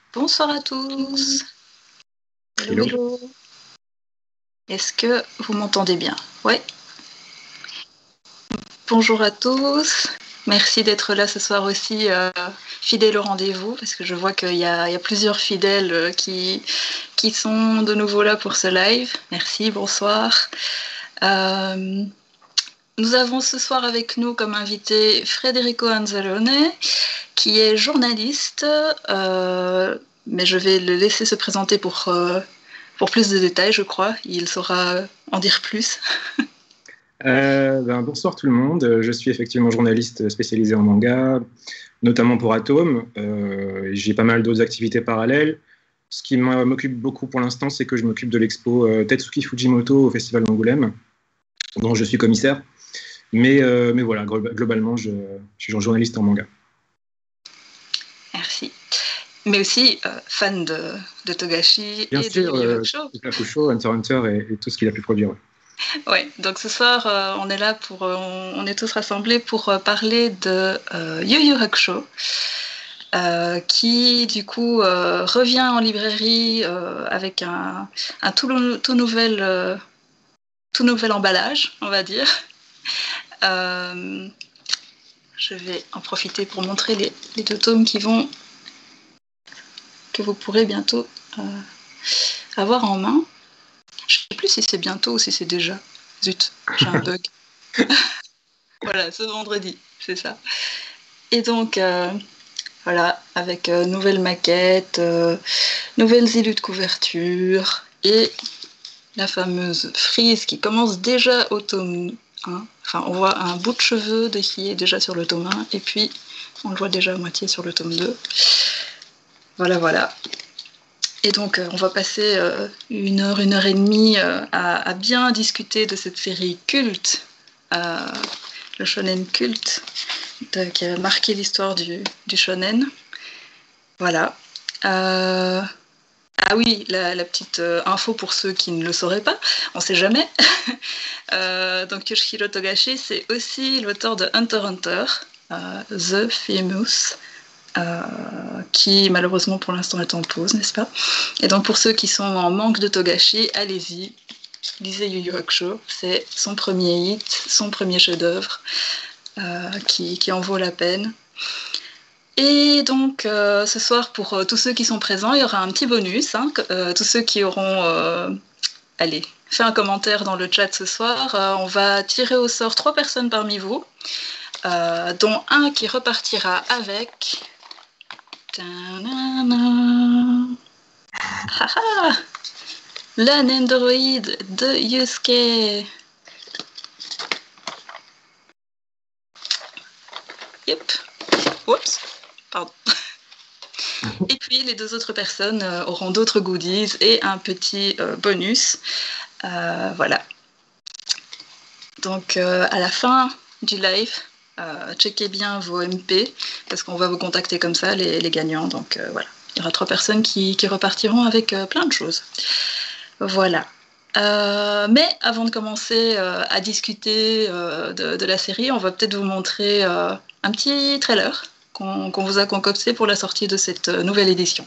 Bonsoir à tous. Hello. Hello. Est-ce que vous m'entendez bien? Oui. Bonjour à tous. Merci d'être là ce soir aussi, fidèles au rendez-vous, parce que je vois qu'il y a plusieurs fidèles qui sont de nouveau là pour ce live. Merci, bonsoir. Nous avons ce soir avec nous comme invité Federico Anzalone, qui est journaliste, mais je vais le laisser se présenter pour plus de détails, je crois. Il saura en dire plus. Bonsoir tout le monde. Je suis effectivement journaliste spécialisé en manga, notamment pour Atome. J'ai pas mal d'autres activités parallèles. Ce qui m'occupe beaucoup pour l'instant, c'est que je m'occupe de l'expo Tetsuki Fujimoto au Festival d'Angoulême, dont je suis commissaire. Mais voilà, globalement, je suis journaliste en manga. Merci. Mais aussi fan de Togashi Bien et sûr, de Yu Yu Hakusho. Yu Yu Hakusho, Hunter x Hunter et tout ce qu'il a pu produire. Ouais, donc ce soir, on est là pour, on est tous rassemblés pour parler de Yu Yu Hakusho, qui du coup revient en librairie avec un tout nouvel emballage, on va dire. Je vais en profiter pour montrer les deux tomes que vous pourrez bientôt avoir en main. Je ne sais plus si c'est bientôt ou si c'est déjà. Zut, j'ai un bug. Voilà, ce vendredi, c'est ça. Et donc, voilà, avec nouvelle maquette, nouvelles illus de couverture et la fameuse frise qui commence déjà au tome 1. Enfin, on voit un bout de cheveux qui est déjà sur le tome 1 et puis on le voit déjà à moitié sur le tome 2. Voilà. Et donc, on va passer une heure et demie à bien discuter de cette série culte, le shonen culte, qui a marqué l'histoire du shonen. Voilà. Ah oui, la petite info pour ceux qui ne le sauraient pas, on ne sait jamais. Donc Yoshihiro Togashi, c'est aussi l'auteur de Hunter x Hunter, The Famous, qui malheureusement pour l'instant est en pause, n'est-ce pas? Et donc pour ceux qui sont en manque de Togashi, allez-y, lisez Yu Yu Hakusho, c'est son premier hit, son premier chef-d'œuvre, qui en vaut la peine. Et donc ce soir, pour tous ceux qui sont présents, il y aura un petit bonus, hein, tous ceux qui auront fait un commentaire dans le chat ce soir, on va tirer au sort 3 personnes parmi vous, dont un qui repartira avec la Nendoroid de Yusuke. Yep. Oups. Pardon. Et puis les 2 autres personnes auront d'autres goodies et un petit bonus. Voilà. Donc à la fin du live, checkez bien vos MP parce qu'on va vous contacter comme ça, les gagnants. Donc voilà, il y aura 3 personnes qui repartiront avec plein de choses. Voilà. Mais avant de commencer à discuter de la série, on va peut-être vous montrer un petit trailer qu'on vous a concocté pour la sortie de cette nouvelle édition.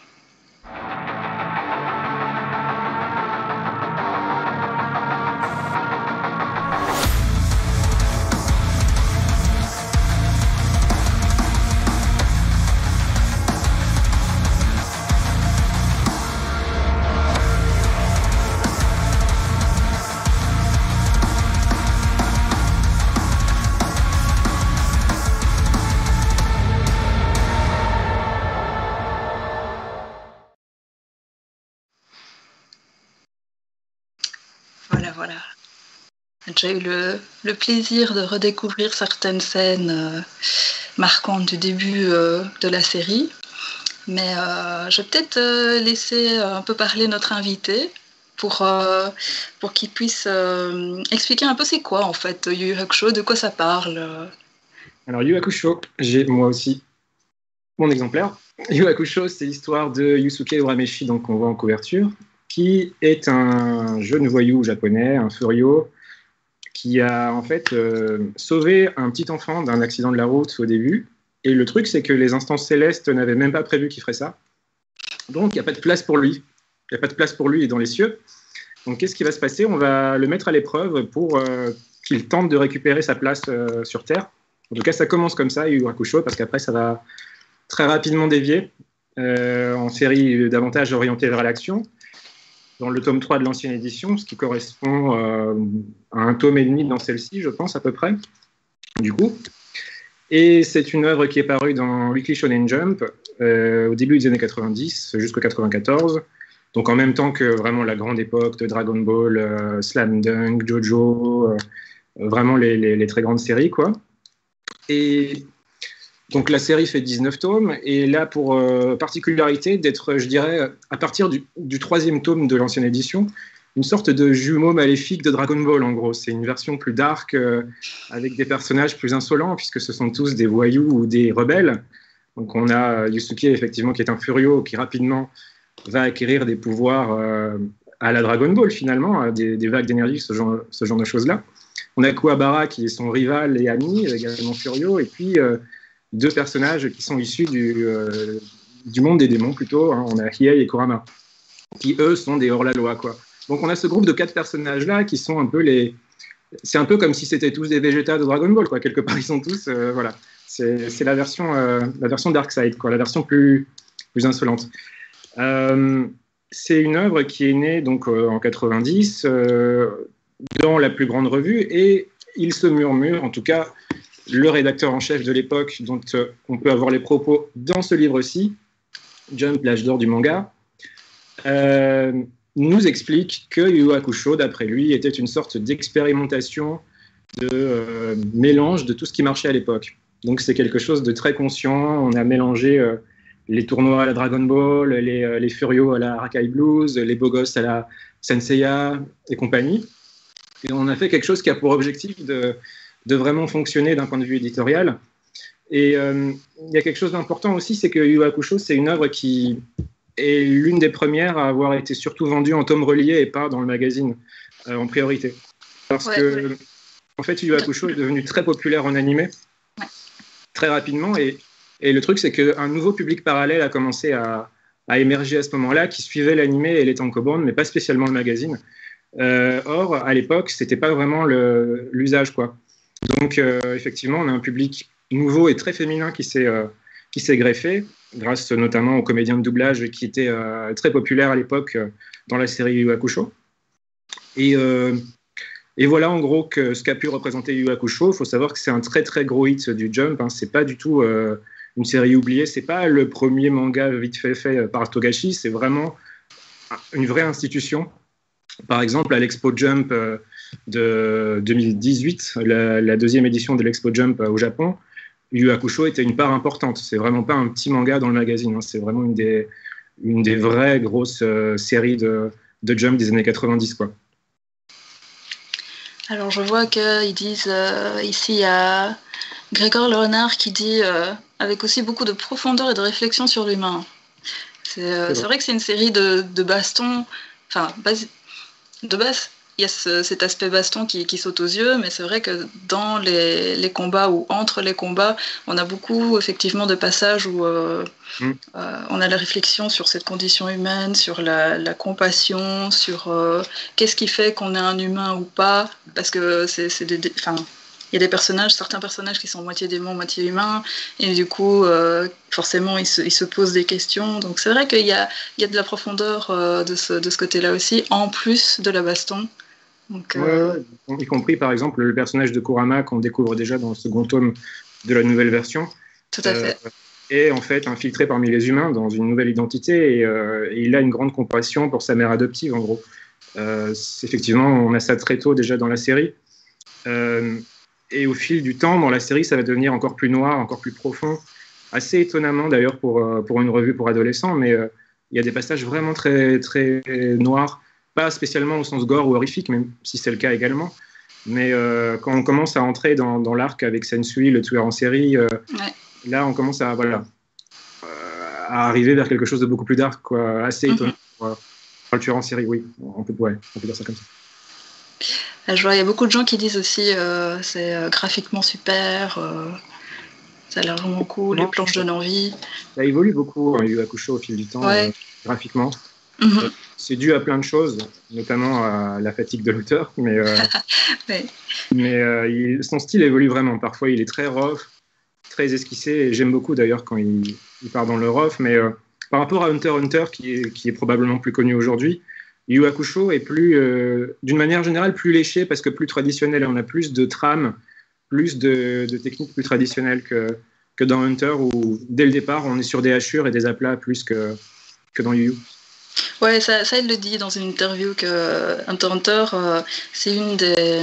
Voilà. J'ai déjà eu le plaisir de redécouvrir certaines scènes marquantes du début de la série. Mais je vais peut-être laisser un peu parler notre invité pour qu'il puisse expliquer un peu c'est quoi en fait Yu Yu Hakusho, de quoi ça parle. Alors, Yu Yu Hakusho, j'ai moi aussi mon exemplaire. Yu Yu Hakusho, c'est l'histoire de Yusuke Urameshi, donc qu'on voit en couverture, qui est un jeune voyou japonais, un furio, qui a en fait sauvé un petit enfant d'un accident de la route au début. Et le truc, c'est que les instances célestes n'avaient même pas prévu qu'il ferait ça. Donc, il n'y a pas de place pour lui. Il n'y a pas de place pour lui dans les cieux. Donc, qu'est-ce qui va se passer? On va le mettre à l'épreuve pour qu'il tente de récupérer sa place sur Terre. En tout cas, ça commence comme ça, Yu Hakusho, parce qu'après, ça va très rapidement dévier en série davantage orientée vers l'action. Dans le tome 3 de l'ancienne édition, ce qui correspond à un tome et demi dans celle-ci, je pense, à peu près, du coup. Et c'est une œuvre qui est parue dans Weekly Shonen Jump au début des années 90 jusqu'au 94. Donc en même temps que vraiment la grande époque de Dragon Ball, Slam Dunk, Jojo, vraiment les très grandes séries, quoi. Et donc la série fait 19 tomes, et là pour particularité d'être, je dirais, à partir du troisième tome de l'ancienne édition, une sorte de jumeau maléfique de Dragon Ball, en gros. C'est une version plus dark, avec des personnages plus insolents, puisque ce sont tous des voyous ou des rebelles. Donc on a Yusuke, effectivement, qui est un furio, qui rapidement va acquérir des pouvoirs à la Dragon Ball, finalement, des vagues d'énergie, ce genre de choses-là. On a Kuwabara, qui est son rival et ami, également furio, et puis deux personnages qui sont issus du monde des démons, plutôt. Hein. On a Hiei et Kurama, qui, eux, sont des hors-la-loi, quoi. Donc on a ce groupe de 4 personnages-là qui sont un peu les... C'est un peu comme si c'était tous des Vegeta de Dragon Ball, quoi. Quelque part, ils sont tous... voilà. C'est la version Darkseid, quoi, la version plus insolente. C'est une œuvre qui est née donc, en 90 dans la plus grande revue, et il se murmure, en tout cas, le rédacteur en chef de l'époque, dont on peut avoir les propos dans ce livre-ci, Jump, l'âge d'or du manga, nous explique que Yu Hakusho, d'après lui, était une sorte d'expérimentation, de mélange de tout ce qui marchait à l'époque. Donc c'est quelque chose de très conscient. On a mélangé les tournois à la Dragon Ball, les furios à la Rakai Blues, les beaux gosses à la Senseiya et compagnie. Et on a fait quelque chose qui a pour objectif de vraiment fonctionner d'un point de vue éditorial. Et il y a quelque chose d'important aussi, c'est que Yu Hakusho, c'est une œuvre qui est l'une des premières à avoir été surtout vendue en tome relié et pas dans le magazine en priorité. Parce que, en fait, Yu Hakusho est devenu très populaire en animé, très rapidement, et le truc, c'est qu'un nouveau public parallèle a commencé à émerger à ce moment-là, qui suivait l'animé et les tankobon, mais pas spécialement le magazine. Or, à l'époque, c'était pas vraiment l'usage, quoi. Donc, effectivement, on a un public nouveau et très féminin qui s'est greffé, grâce notamment aux comédiens de doublage qui étaient très populaires à l'époque dans la série Yu Hakusho. Et voilà en gros ce qu'a pu représenter Yu Hakusho. Il faut savoir que c'est un très très gros hit du Jump. Hein. C'est pas du tout une série oubliée. C'est pas le premier manga vite fait par Togashi. C'est vraiment une vraie institution. Par exemple, à l'Expo Jump de 2018, la deuxième édition de l'Expo Jump au Japon, Yu Hakusho était une part importante. C'est vraiment pas un petit manga dans le magazine. Hein. C'est vraiment une des vraies grosses séries de Jump des années 90, quoi. Alors je vois qu'ils disent ici il y a Grégoire Le Renard qui dit avec aussi beaucoup de profondeur et de réflexion sur l'humain. C'est vrai que c'est une série de baston, enfin de base il y a cet aspect baston qui saute aux yeux, mais c'est vrai que dans les combats ou entre les combats, on a beaucoup effectivement de passages où on a la réflexion sur cette condition humaine, sur la compassion, sur qu'est-ce qui fait qu'on est un humain ou pas, parce que il y a des personnages, certains personnages qui sont moitié démons, moitié humains, et du coup, forcément, ils se posent des questions. Donc c'est vrai qu'il y a de la profondeur de ce côté-là aussi, en plus de la baston. Donc, y compris, par exemple, le personnage de Kurama qu'on découvre déjà dans le second tome de la nouvelle version. Tout à fait. Est en fait infiltré parmi les humains dans une nouvelle identité, et il a une grande compassion pour sa mère adoptive, en gros. Effectivement, on a ça très tôt déjà dans la série. Et au fil du temps, dans la série, ça va devenir encore plus noir, encore plus profond. Assez étonnamment, d'ailleurs, pour une revue pour adolescents, mais il y a des passages vraiment très, très noirs, pas spécialement au sens gore ou horrifique, même si c'est le cas également. Mais quand on commence à entrer dans l'arc avec Sensui, le tueur en série, là, on commence à arriver vers quelque chose de beaucoup plus dark, quoi, assez étonnant pour le tueur en série, oui. On peut dire ça comme ça. Je vois, il y a beaucoup de gens qui disent aussi c'est graphiquement super, ça a l'air vraiment cool, les planches donnent envie. Ça évolue beaucoup, Yu Hakusho, au fil du temps. Ouais. graphiquement. Mhm. C'est dû à plein de choses, notamment à la fatigue de l'auteur, Ouais. mais son style évolue vraiment. Parfois, il est très rough, très esquissé, et j'aime beaucoup d'ailleurs quand il part dans le rough, mais par rapport à Hunter x Hunter, qui est probablement plus connu aujourd'hui, Yu Yu Hakusho est plus, d'une manière générale, plus léché parce que plus traditionnel. On a plus de trames, plus de techniques plus traditionnelles que dans Hunter, où dès le départ, on est sur des hachures et des aplats plus que dans Yu Yu. Ouais, ça, il le dit dans une interview que Hunter x Hunter, c'est une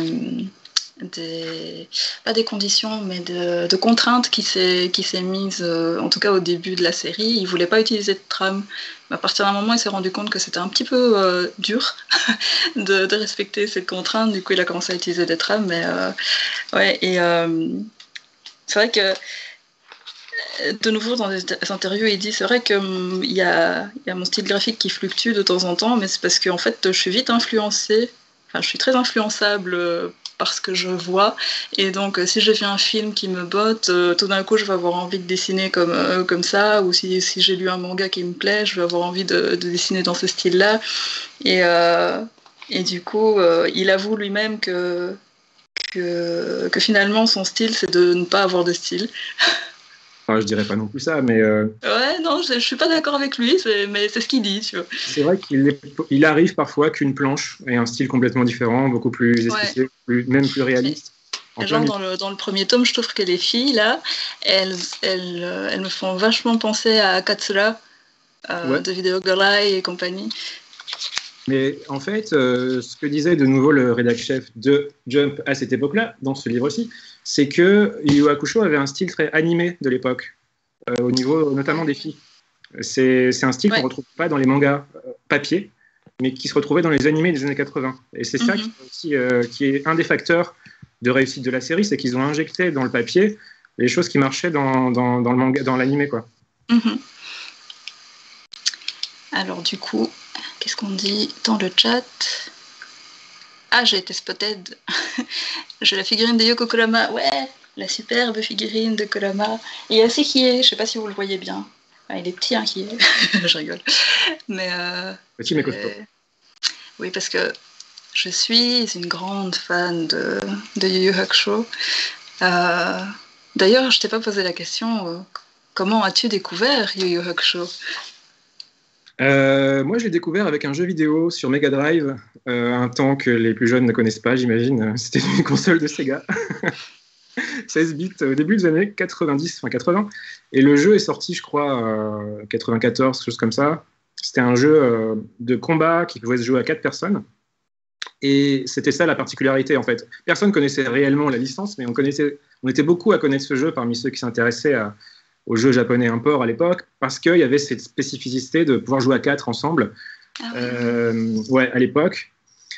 pas des conditions, mais de contraintes qui s'est mise, en tout cas au début de la série. Il voulait pas utiliser de trame. À partir d'un moment, il s'est rendu compte que c'était un petit peu dur de respecter cette contrainte. Du coup, il a commencé à utiliser des trames. Mais ouais, et c'est vrai que de nouveau, dans des interviews, il dit c'est vrai qu'il y a mon style graphique qui fluctue de temps en temps, mais c'est parce que en fait, je suis vite influencée. Enfin, je suis très influençable par ce que je vois. Et donc, si j'ai vu un film qui me botte, tout d'un coup, je vais avoir envie de dessiner comme ça. Ou si j'ai lu un manga qui me plaît, je vais avoir envie de dessiner dans ce style-là. Et du coup, il avoue lui-même que finalement, son style, c'est de ne pas avoir de style. Enfin, je dirais pas non plus ça, mais Ouais, non, je suis pas d'accord avec lui, mais c'est ce qu'il dit, tu vois. c'est vrai qu'il arrive parfois qu'une planche ait un style complètement différent, beaucoup plus Ouais. esquissé, même plus réaliste. En plein Genre milieu. dans le premier tome, je trouve que les filles, là, elles me font vachement penser à Katsura, Ouais. de Video Girl Eye et compagnie. Mais en fait, ce que disait de nouveau le rédacteur chef de Jump à cette époque-là, dans ce livre-ci, c'est que Yu Yu Hakusho avait un style très animé de l'époque, au niveau notamment des filles. C'est un style qu'on ne Ouais. retrouve pas dans les mangas papier, mais qui se retrouvait dans les animés des années 80. Et c'est ça qui est un des facteurs de réussite de la série, c'est qu'ils ont injecté dans le papier les choses qui marchaient dans le manga, dans l'animé, quoi. Mhm. Alors du coup, qu'est-ce qu'on dit dans le chat? Ah, j'ai été spotted. J'ai la figurine de Yoko Kurama. Ouais, la superbe figurine de Kurama. Il y a aussi Kie, je sais pas si vous le voyez bien. Enfin, il est petit, hein, Kie. Je rigole. Mais Petit mais costaud. oui, parce que je suis une grande fan de Yu Yu Hakusho. D'ailleurs, je t'ai pas posé la question, comment as-tu découvert Yu Yu Hakusho? Moi, je l'ai découvert avec un jeu vidéo sur Mega Drive, un temps que les plus jeunes ne connaissent pas, j'imagine. C'était une console de Sega, 16 bits, au début des années 90, enfin 80. Et le jeu est sorti, je crois, 94, quelque chose comme ça. C'était un jeu de combat qui pouvait se jouer à 4 personnes. Et c'était ça la particularité, en fait. Personne connaissait réellement la licence, mais on était beaucoup à connaître ce jeu parmi ceux qui s'intéressaient aux jeux japonais import à l'époque, parce qu'il y avait cette spécificité de pouvoir jouer à 4 ensemble, Ah oui. ouais, à l'époque.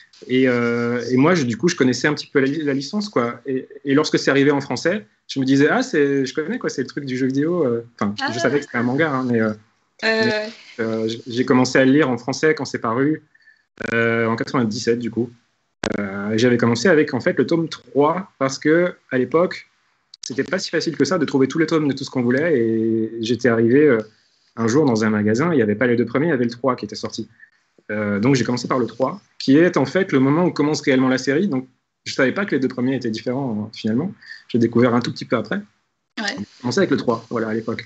Et moi, du coup, je connaissais un petit peu la licence, quoi. Et lorsque c'est arrivé en français, je me disais, ah, je connais, quoi, c'est le truc du jeu vidéo. Enfin, je savais que c'était un manga, hein, mais j'ai commencé à le lire en français quand c'est paru, en 97, du coup. J'avais commencé avec, en fait, le tome 3, parce que à l'époque, c'était pas si facile que ça de trouver tous les tomes de tout ce qu'on voulait. Et j'étais arrivé un jour dans un magasin, il n'y avait pas les deux premiers, il y avait le 3 qui était sorti. Donc j'ai commencé par le 3, qui est en fait le moment où commence réellement la série. Donc je savais pas que les deux premiers étaient différents finalement. J'ai découvert un tout petit peu après. Ouais. J'ai commencé avec le 3, voilà, à l'époque.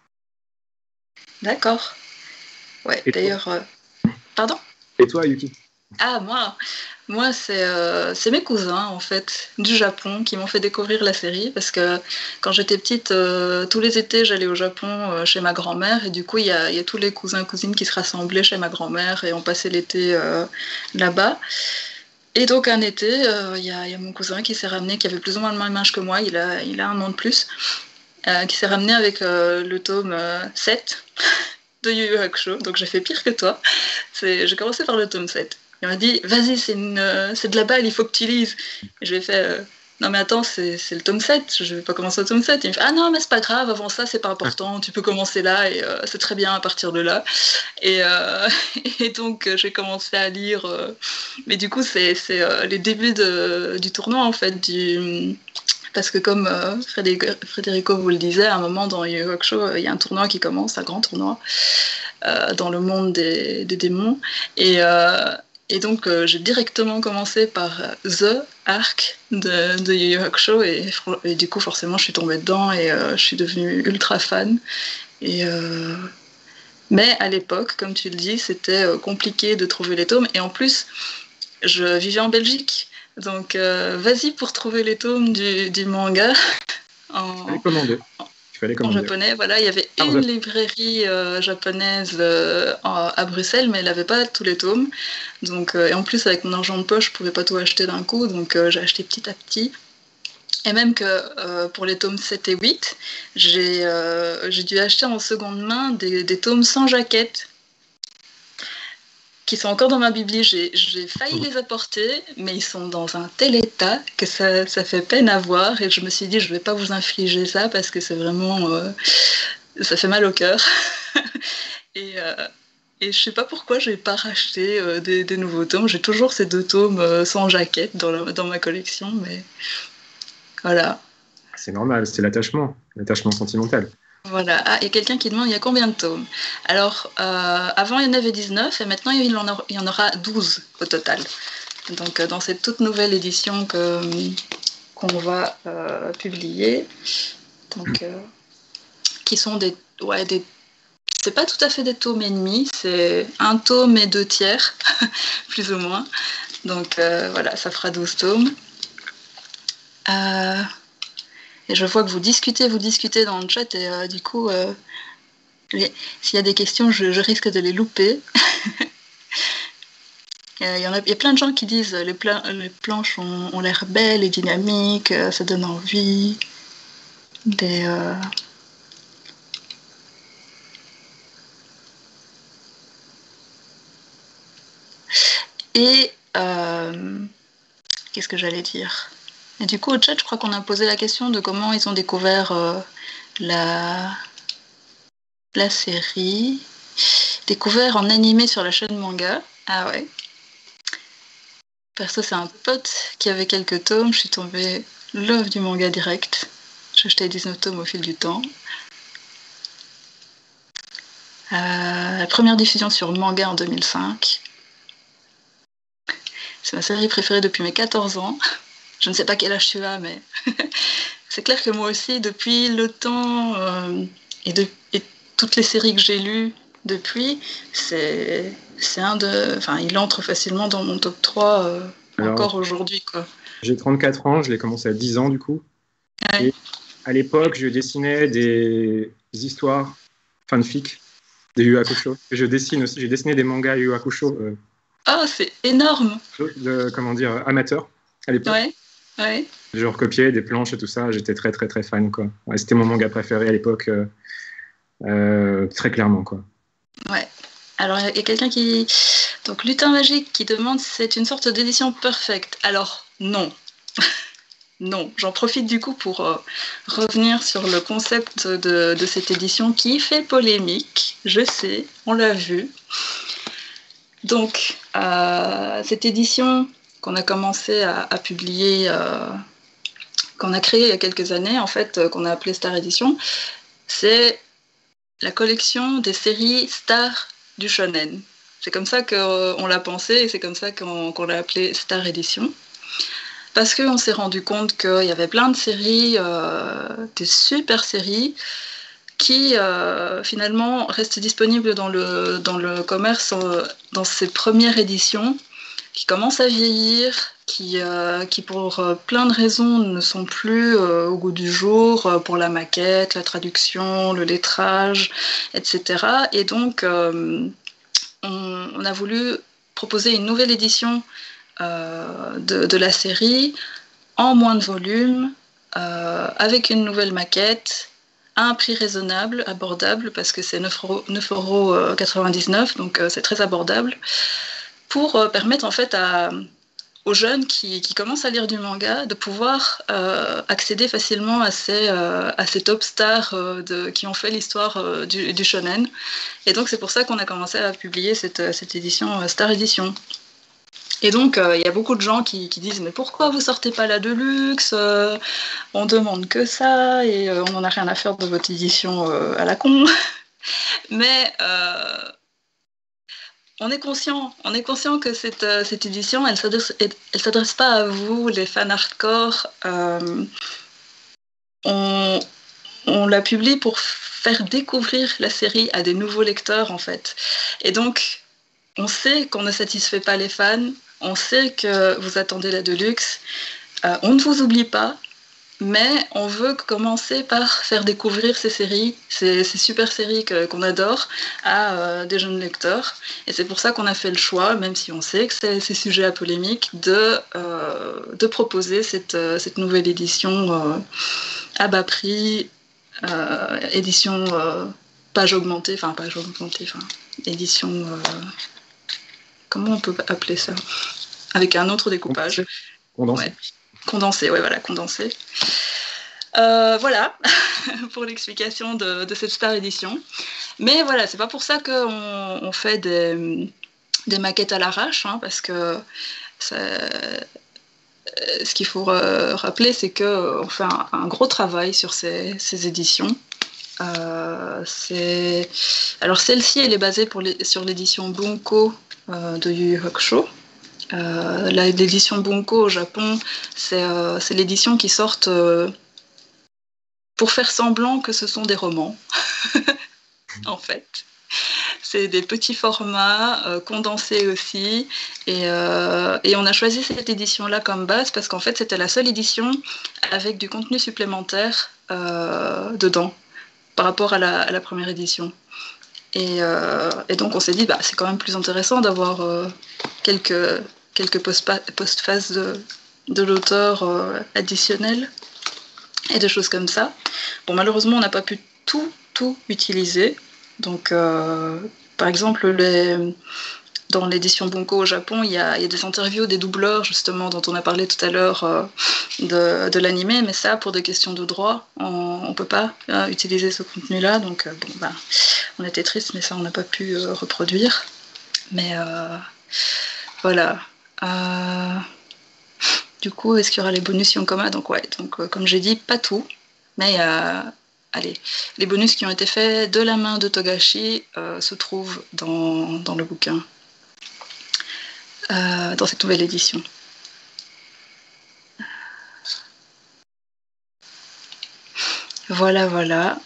D'accord. Ouais, Et d'ailleurs. Pardon? Et toi, Yuki? Ah, moi c'est mes cousins, en fait, du Japon, qui m'ont fait découvrir la série, parce que quand j'étais petite, tous les étés, j'allais au Japon chez ma grand-mère, et du coup, il y a tous les cousins et cousines qui se rassemblaient chez ma grand-mère, et on passait l'été là-bas. Et donc, un été, il y a mon cousin qui s'est ramené, qui avait plus ou moins le même âge que moi, il a un an de plus, qui s'est ramené avec le tome 7 de Yu Yu Hakusho, donc j'ai fait pire que toi. J'ai commencé par le tome 7. Il m'a dit, vas-y, c'est de la balle, il faut que tu lises. Et je lui ai fait, non mais attends, c'est le tome 7, je vais pas commencer au tome 7. Il me fait, ah non, mais c'est pas grave, avant ça, c'est pas important, tu peux commencer là, et c'est très bien à partir de là. Et, et donc, j'ai commencé à lire, mais du coup, c'est les débuts du tournoi, en fait, parce que comme Federico vous le disait, à un moment dans Yu Yu Hakusho, il y a un tournoi qui commence, un grand tournoi. dans le monde des démons. Et donc, j'ai directement commencé par The Arc de Yu Yu Hakusho, et du coup, forcément, je suis tombée dedans et je suis devenue ultra fan. Mais à l'époque, comme tu le dis, c'était compliqué de trouver les tomes, et en plus, je vivais en Belgique. Donc, vas-y pour trouver les tomes du manga Il fallait en commander. japonais. Voilà, il y avait une librairie japonaise à Bruxelles, mais elle n'avait pas tous les tomes. Donc, et en plus, avec mon argent de poche, je ne pouvais pas tout acheter d'un coup, donc j'ai acheté petit à petit. Et même que pour les tomes 7 et 8, j'ai dû acheter en seconde main des tomes sans jaquette, qui sont encore dans ma bibli. J'ai failli les apporter, mais ils sont dans un tel état que ça fait peine à voir, et je me suis dit, je ne vais pas vous infliger ça, parce que c'est vraiment... ça fait mal au cœur. Et je ne sais pas pourquoi je n'ai pas racheté des nouveaux tomes. J'ai toujours ces 2 tomes sans jaquette dans ma collection, mais voilà. C'est normal, c'est l'attachement sentimental. Voilà. Ah, il y a quelqu'un qui demande, il y a combien de tomes? Alors, avant, il y en avait 19, et maintenant, il y en aura 12 au total. Donc, dans cette toute nouvelle édition qu'on va publier, donc, qui sont c'est pas tout à fait des tomes et demi, c'est 1 tome et 2 tiers, plus ou moins. Donc, voilà, ça fera 12 tomes. Et je vois que vous discutez dans le chat, et du coup, s'il y a des questions, je risque de les louper. Il y a plein de gens qui disent les planches ont l'air belles et dynamiques, ça donne envie. Et qu'est-ce que j'allais dire? Et du coup, au chat, je crois qu'on a posé la question de comment ils ont découvert la série. Découvert en animé sur la chaîne manga. Ah ouais. Perso, c'est un pote qui avait quelques tomes. Je suis tombée love du manga direct. J'ai acheté 19 tomes au fil du temps. La première diffusion sur manga en 2005. C'est ma série préférée depuis mes 14 ans. Je ne sais pas quel âge tu as, mais c'est clair que moi aussi, depuis le temps et toutes les séries que j'ai lues depuis, il entre facilement dans mon top 3 encore aujourd'hui, quoi. J'ai 34 ans, je l'ai commencé à 10 ans du coup. Ouais. Et à l'époque, je dessinais des histoires fanfic de Yu Yu Hakusho. Je dessine aussi, j'ai dessiné des mangas Yu Yu Hakusho. Oh, c'est énorme! Amateur à l'époque. Ouais. Je recopiais des planches et tout ça, j'étais très très très fan, quoi. Ouais, c'était mon manga préféré à l'époque, très clairement, quoi. Ouais. Alors, il y a quelqu'un qui... Donc, Lutin Magique qui demande si c'est une sorte d'édition perfecte. Alors, non. Non. J'en profite du coup pour revenir sur le concept de cette édition qui fait polémique. Je sais, on l'a vu. Donc, cette édition qu'on a commencé à publier, qu'on a créée il y a quelques années, en fait, qu'on a appelée Star Edition, c'est la collection des séries stars du shonen. C'est comme ça qu'on l'a pensé, et c'est comme ça qu'on l'a appelé Star Edition. Parce qu'on s'est rendu compte qu'il y avait plein de séries, des super séries, qui finalement restent disponibles dans le commerce dans ces premières éditions, qui commencent à vieillir, qui pour plein de raisons ne sont plus au goût du jour, pour la maquette, la traduction, le lettrage, etc. Et donc on a voulu proposer une nouvelle édition de la série en moins de volume, avec une nouvelle maquette, à un prix raisonnable, abordable, parce que c'est 9,99 €, donc c'est très abordable, pour permettre en fait aux jeunes qui commencent à lire du manga de pouvoir accéder facilement à ces top stars qui ont fait l'histoire du shonen. Et donc c'est pour ça qu'on a commencé à publier cette édition Star Edition. Et donc, il y a beaucoup de gens qui disent « Mais pourquoi vous sortez pas la Deluxe on demande que ça, et on n'en a rien à faire de votre édition à la con. » Mais on est conscient que cette édition, elle s'adresse pas à vous, les fans hardcore. On la publie pour faire découvrir la série à des nouveaux lecteurs, en fait. Et donc, on sait qu'on ne satisfait pas les fans, on sait que vous attendez la Deluxe, on ne vous oublie pas, mais on veut commencer par faire découvrir ces séries, ces super séries qu'on adore, à des jeunes lecteurs. Et c'est pour ça qu'on a fait le choix, même si on sait que c'est sujet à polémique, de proposer cette nouvelle édition à bas prix, édition page augmentée, édition... comment on peut appeler ça? Avec un autre découpage. Condensé. Ouais. Condensé, ouais, voilà, condensé. Voilà, pour l'explication de cette Star Edition. Mais voilà, c'est pas pour ça qu'on fait des maquettes à l'arrache, hein, parce que ce qu'il faut rappeler, c'est qu'on fait un gros travail sur ces éditions. Alors celle-ci, elle est basée sur l'édition Bunko de Yu Yu Hakusho. L'édition Bunko au Japon, c'est l'édition qui sort pour faire semblant que ce sont des romans, en fait. C'est des petits formats, condensés aussi, et on a choisi cette édition-là comme base parce qu'en fait, c'était la seule édition avec du contenu supplémentaire dedans, par rapport à la première édition. Et donc, on s'est dit, c'est quand même plus intéressant d'avoir quelques postphases de l'auteur additionnels et des choses comme ça. Bon, malheureusement, on n'a pas pu tout utiliser. Donc, par exemple, dans l'édition Bunko au Japon, il y a des interviews des doubleurs, justement, dont on a parlé tout à l'heure de l'animé, mais ça, pour des questions de droit, on ne peut pas utiliser ce contenu-là. Donc, on était tristes, mais ça, on n'a pas pu reproduire. Mais voilà. Du coup, est-ce qu'il y aura les bonus Yonkoma? Donc, comme j'ai dit, pas tout, mais allez, les bonus qui ont été faits de la main de Togashi se trouvent dans le bouquin, dans cette nouvelle édition. Voilà.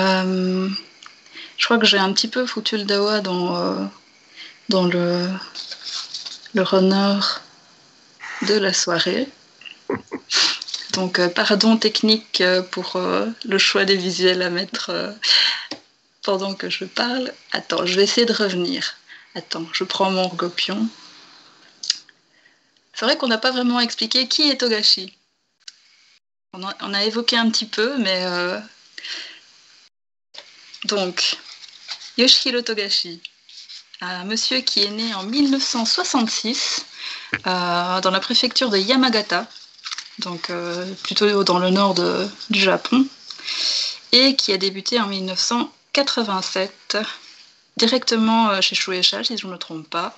Je crois que j'ai un petit peu foutu le dawa dans le runner de la soirée. Donc, pardon technique pour le choix des visuels à mettre pendant que je parle. Attends, je vais essayer de revenir. Attends, je prends mon Gopion. C'est vrai qu'on n'a pas vraiment expliqué qui est Togashi. On a évoqué un petit peu, mais... Donc, Yoshihiro Togashi, un monsieur qui est né en 1966 dans la préfecture de Yamagata, donc plutôt dans le nord du Japon, et qui a débuté en 1987 directement chez Shueisha, si je ne me trompe pas.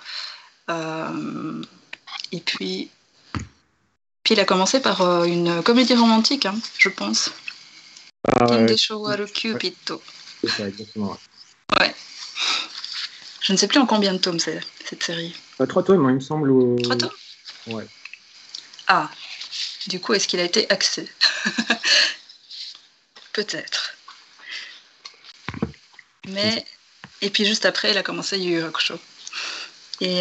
Et puis il a commencé par une comédie romantique, hein, je pense. Indeshowaru Cupito. C'est ça, exactement. Ouais. Je ne sais plus en combien de tomes c'est cette série. 3 tomes, il me semble. 3 tomes ? Ouais. Ah, du coup, est-ce qu'il a été axé? Peut-être. Mais... Et puis juste après, il a commencé Yu Yu Hakusho. Et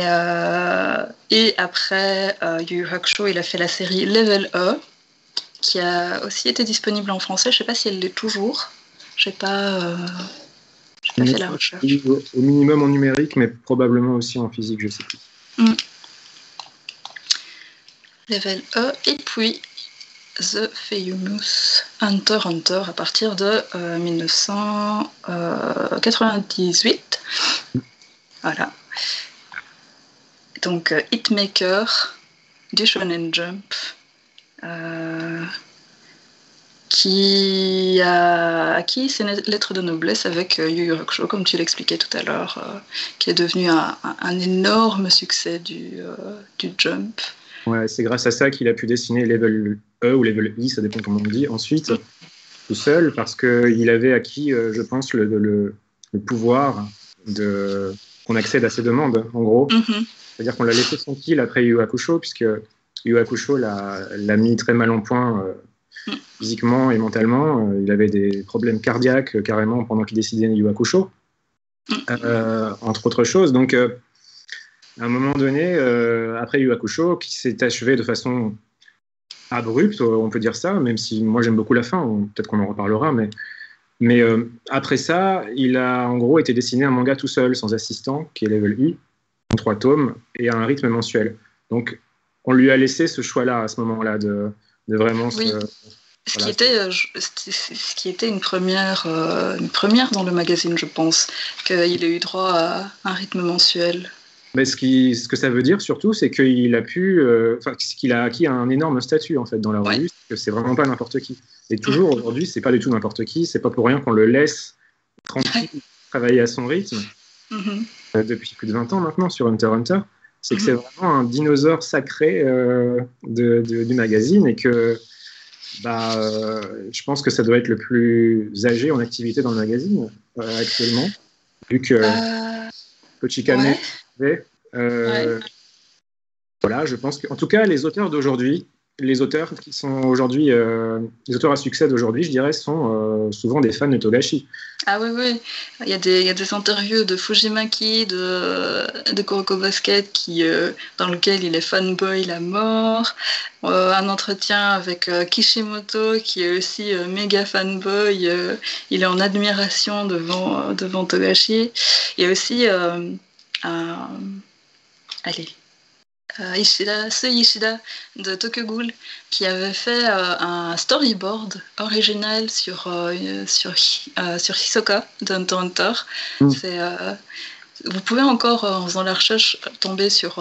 après Yu Yu Hakusho, il a fait la série Level E, qui a aussi été disponible en français. Je ne sais pas si elle l'est toujours. J'ai pas fait la recherche. Au minimum en numérique, mais probablement aussi en physique, je ne sais plus. Level E, et puis The Famous Hunter x Hunter à partir de 1998. Voilà. Donc Hitmaker du Shonen Jump, qui a acquis ses lettres de noblesse avec Yu Yu Hakusho, comme tu l'expliquais tout à l'heure, qui est devenu un énorme succès du Jump. Ouais, c'est grâce à ça qu'il a pu dessiner Level E ou Level I, ça dépend comment on dit, ensuite, tout seul, parce qu'il avait acquis, je pense, le le pouvoir qu'on accède à ses demandes, en gros. C'est-à-dire qu'on l'a laissé tranquille après Yu Hakusho, puisque Yu Hakusho l'a mis très mal en point physiquement et mentalement. Il avait des problèmes cardiaques carrément pendant qu'il décidait Yu Hakusho, entre autres choses. Donc, à un moment donné, après Yu Hakusho, qui s'est achevé de façon abrupte, on peut dire ça, même si moi j'aime beaucoup la fin, peut-être qu'on en reparlera, mais après ça, il a en gros été dessiné un manga tout seul, sans assistant, qui est Level E, en 3 tomes, et à un rythme mensuel. Donc, on lui a laissé ce choix-là, à ce moment-là, de vraiment ce qui était une première dans le magazine, je pense, qu'il ait eu droit à un rythme mensuel. Mais ce que ça veut dire surtout, c'est qu'il a qu'il a acquis un énorme statut en fait dans la revue, que c'est vraiment pas n'importe qui. Et toujours aujourd'hui, c'est pas du tout n'importe qui. C'est pas pour rien qu'on le laisse tranquille travailler à son rythme depuis plus de 20 ans maintenant sur Hunter x Hunter. C'est que c'est vraiment un dinosaure sacré du magazine, et que je pense que ça doit être le plus âgé en activité dans le magazine actuellement, vu que Pochikane voilà, je pense qu'en tout cas, les auteurs d'aujourd'hui, les auteurs qui sont aujourd'hui, les auteurs à succès d'aujourd'hui, je dirais, sont souvent des fans de Togashi. Ah oui. Il y a des interviews de Fujimaki, de Kuroko Basket, dans lequel il est fanboy la mort. Un entretien avec Kishimoto, qui est aussi méga fanboy. Il est en admiration devant Togashi. Il y a aussi Ishida de Tokyo Ghoul, qui avait fait un storyboard original sur Hisoka de Hunter x Hunter. Vous pouvez encore, en faisant la recherche, tomber sur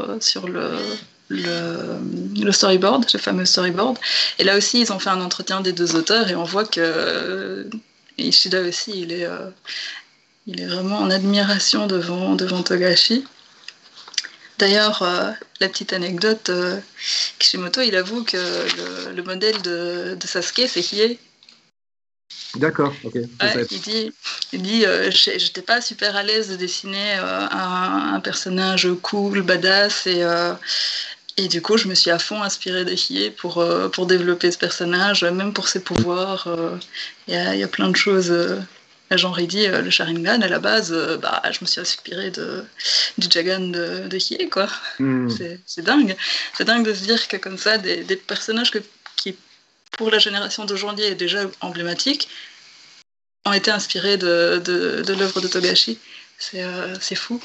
le storyboard, le fameux storyboard. Et là aussi, ils ont fait un entretien des deux auteurs, et on voit que Ishida aussi, il est vraiment en admiration devant Togashi. D'ailleurs, la petite anecdote, Kishimoto, il avoue que le modèle de Sasuke, c'est Hiei. D'accord, ok. Il dit j'étais pas super à l'aise de dessiner un personnage cool, badass, et du coup, je me suis à fond inspirée de Hiei pour développer ce personnage, même pour ses pouvoirs. Il y a plein de choses. Genre, il dit le Sharingan, à la base, je me suis inspirée du Jagan de Hiei, quoi. C'est dingue. C'est dingue de se dire que, comme ça, des personnages qui, pour la génération d'aujourd'hui, est déjà emblématique, ont été inspirés de l'œuvre de Togashi. C'est fou.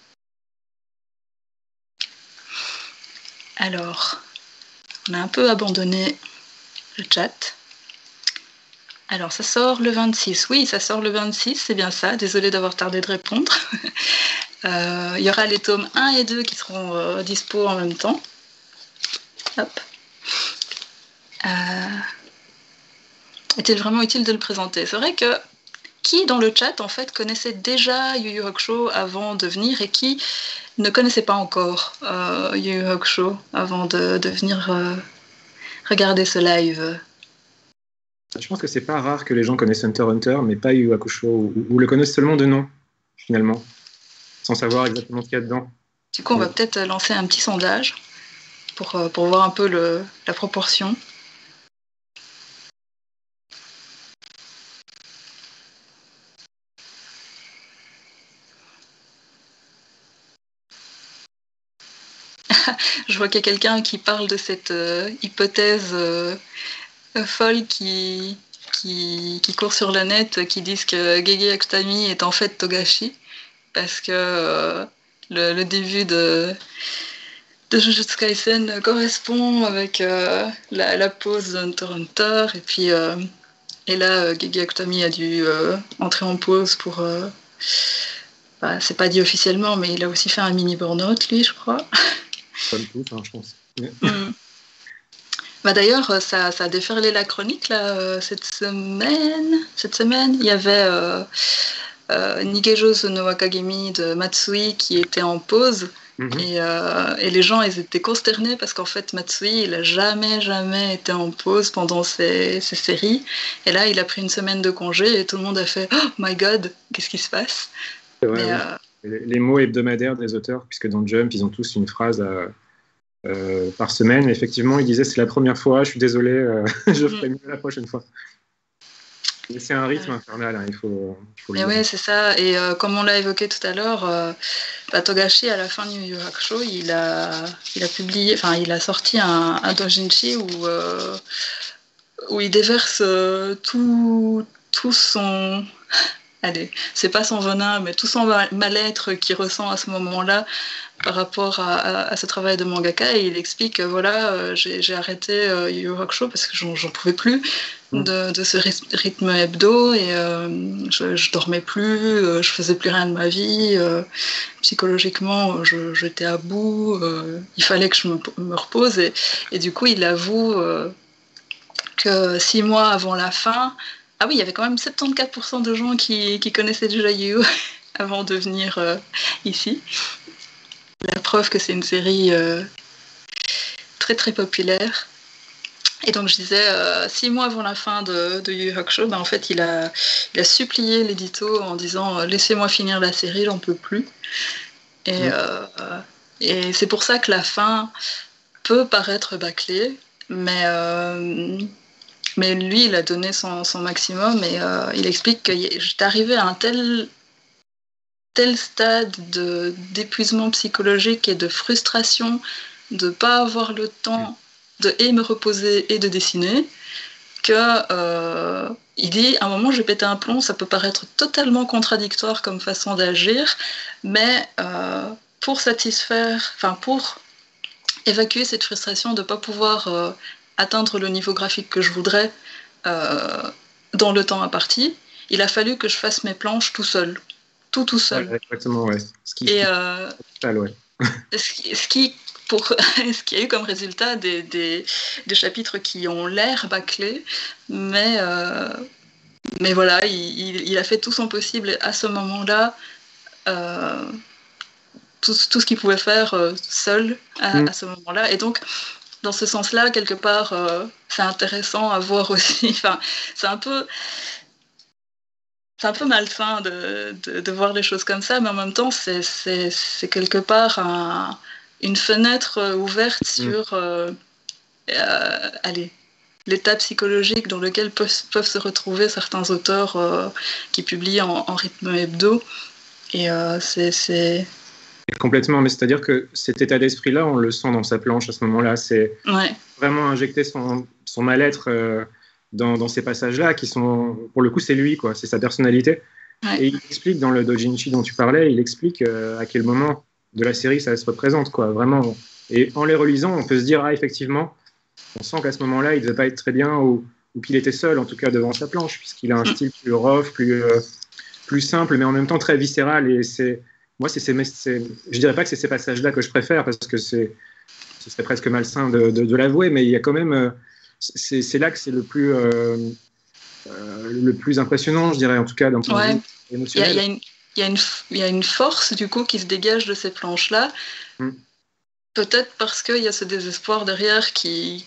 Alors, on a un peu abandonné le chat. Alors, ça sort le 26. Oui, ça sort le 26, c'est bien ça. Désolée d'avoir tardé de répondre. Il y aura les tomes 1 et 2 qui seront dispo en même temps. Hop. Est-il vraiment utile de le présenter? C'est vrai que qui dans le chat, en fait, connaissait déjà Yu Yu Hakusho avant de venir, et qui ne connaissait pas encore Yu Yu Hakusho avant de venir regarder ce live? Je pense que c'est pas rare que les gens connaissent Hunter x Hunter, mais pas Yu Yu Hakusho, ou le connaissent seulement de nom, finalement, sans savoir exactement ce qu'il y a dedans. Du coup, on va peut-être lancer un petit sondage pour voir un peu la proportion. Je vois qu'il y a quelqu'un qui parle de cette hypothèse folle qui court sur le net, qui disent que Gege Akutami est en fait Togashi, parce que le début de Jujutsu Kaisen correspond avec la pause d'Hunter x Hunter, et là Gege Akutami a dû entrer en pause pour... c'est pas dit officiellement, mais il a aussi fait un mini burn-out, lui, je crois. Comme tout, je pense. D'ailleurs, ça a déferlé la chronique là, cette semaine. Il y avait Nigejo no Wakagemi de Matsui qui était en pause. Et les gens, ils étaient consternés parce qu'en fait, Matsui, il a jamais été en pause pendant ses séries. Et là, il a pris une semaine de congé et tout le monde a fait « Oh my God, qu'est-ce qui se passe. Vrai, mais, oui. Les mots hebdomadaires des auteurs, puisque dans Jump, ils ont tous une phrase par semaine. Et effectivement, ils disaient, c'est la première fois, je suis désolé, je ferai mieux la prochaine fois. Mais c'est un rythme infernal, hein, il faut le dire. Oui, c'est ça. Et comme on l'a évoqué tout à l'heure, Togashi, à la fin de Yu Yu Hakusho, il a publié, enfin, il a sorti un doujinshi où il déverse tout son... Allez, c'est pas son venin, mais tout son mal-être qu'il ressent à ce moment-là par rapport à ce travail de mangaka, et il explique voilà, j'ai arrêté Yu Yu Hakusho parce que j'en pouvais plus de ce rythme hebdo, et je dormais plus, je faisais plus rien de ma vie, psychologiquement j'étais à bout, il fallait que je me repose, et du coup il avoue que 6 mois avant la fin, ah oui, il y avait quand même 74% de gens qui connaissaient déjà Yu Yu avant de venir ici. La preuve que c'est une série très très populaire. Et donc je disais, 6 mois avant la fin de Yu Yu Hakusho, en fait il a supplié l'édito en disant laissez-moi finir la série, j'en peux plus. Et c'est pour ça que la fin peut paraître bâclée, mais lui il a donné son maximum, et il explique que j'étais arrivée à un tel stade d'épuisement psychologique et de frustration de ne pas avoir le temps de me reposer et de dessiner, que il dit à un moment j'ai pété un plomb. Ça peut paraître totalement contradictoire comme façon d'agir, mais pour évacuer cette frustration de ne pas pouvoir atteindre le niveau graphique que je voudrais dans le temps imparti, il a fallu que je fasse mes planches tout seul. Tout seul. Ouais, exactement, ouais. Ce qui a eu comme résultat des chapitres qui ont l'air bâclés, mais voilà, il a fait tout son possible à ce moment-là, tout ce qu'il pouvait faire seul à ce moment-là. Et donc, dans ce sens-là, quelque part, c'est intéressant à voir aussi. Enfin, c'est un peu malsain de voir les choses comme ça, mais en même temps, c'est quelque part une fenêtre ouverte sur l'état psychologique dans lequel peuvent se retrouver certains auteurs qui publient en rythme hebdo. Et c'est... Complètement, mais c'est-à-dire que cet état d'esprit-là, on le sent dans sa planche à ce moment-là. C'est vraiment injecter son mal-être dans ces passages-là, qui sont, pour le coup, c'est lui, quoi, c'est sa personnalité. Ouais. Et il explique dans le doujinshi dont tu parlais, il explique à quel moment de la série ça se représente, quoi, vraiment. Et en les relisant, on peut se dire, effectivement, on sent qu'à ce moment-là, il ne devait pas être très bien, ou qu'il était seul, en tout cas, devant sa planche, puisqu'il a un style plus rough, plus simple, mais en même temps très viscéral. Et moi, je dirais pas que c'est ces passages-là que je préfère, parce que ce serait presque malsain de l'avouer, mais il y a quand même... c'est là que c'est le plus impressionnant, je dirais, en tout cas, d'un point de vue émotionnel. Il y a une force, du coup, qui se dégage de ces planches-là. Peut-être parce qu'il y a ce désespoir derrière qui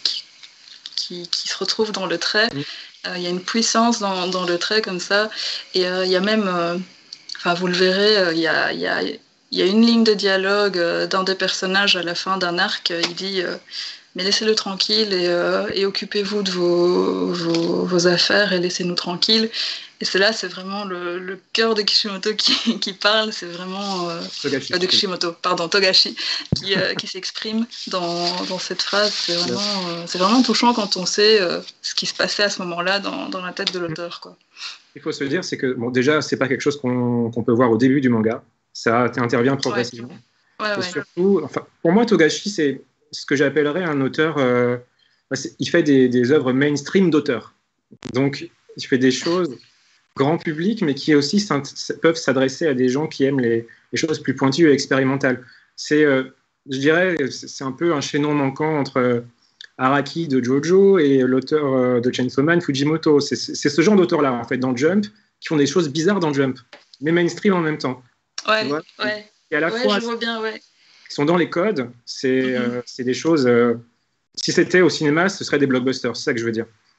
se retrouve dans le trait. Il y a une puissance dans le trait comme ça. Et il y a même... vous le verrez, il y a une ligne de dialogue d'un des personnages à la fin d'un arc. Il dit mais laissez-le tranquille et occupez-vous de vos affaires et laissez-nous tranquilles. Et c'est vraiment le cœur de Kishimoto qui parle. C'est vraiment de Kishimoto, pardon, Togashi, qui s'exprime dans cette phrase. C'est vraiment touchant quand on sait ce qui se passait à ce moment-là dans la tête de l'auteur, quoi. Il faut se dire, c'est que déjà, c'est pas quelque chose qu'on peut voir au début du manga. Ça intervient progressivement. Surtout, pour moi, Togashi, c'est ce que j'appellerais un auteur. Il fait des œuvres mainstream d'auteur. Donc, il fait des choses grand public, mais qui aussi peuvent s'adresser à des gens qui aiment les choses plus pointues et expérimentales. Je dirais, c'est un peu un chaînon manquant entre Araki de Jojo et l'auteur de Chainsaw Man, Fujimoto. C'est ce genre d'auteurs-là, en fait, dans Jump, qui font des choses bizarres dans Jump, mais mainstream en même temps. Et à la fois, je vois bien, ils sont dans les codes, c'est des choses... si c'était au cinéma, ce serait des blockbusters, c'est ça que je veux dire.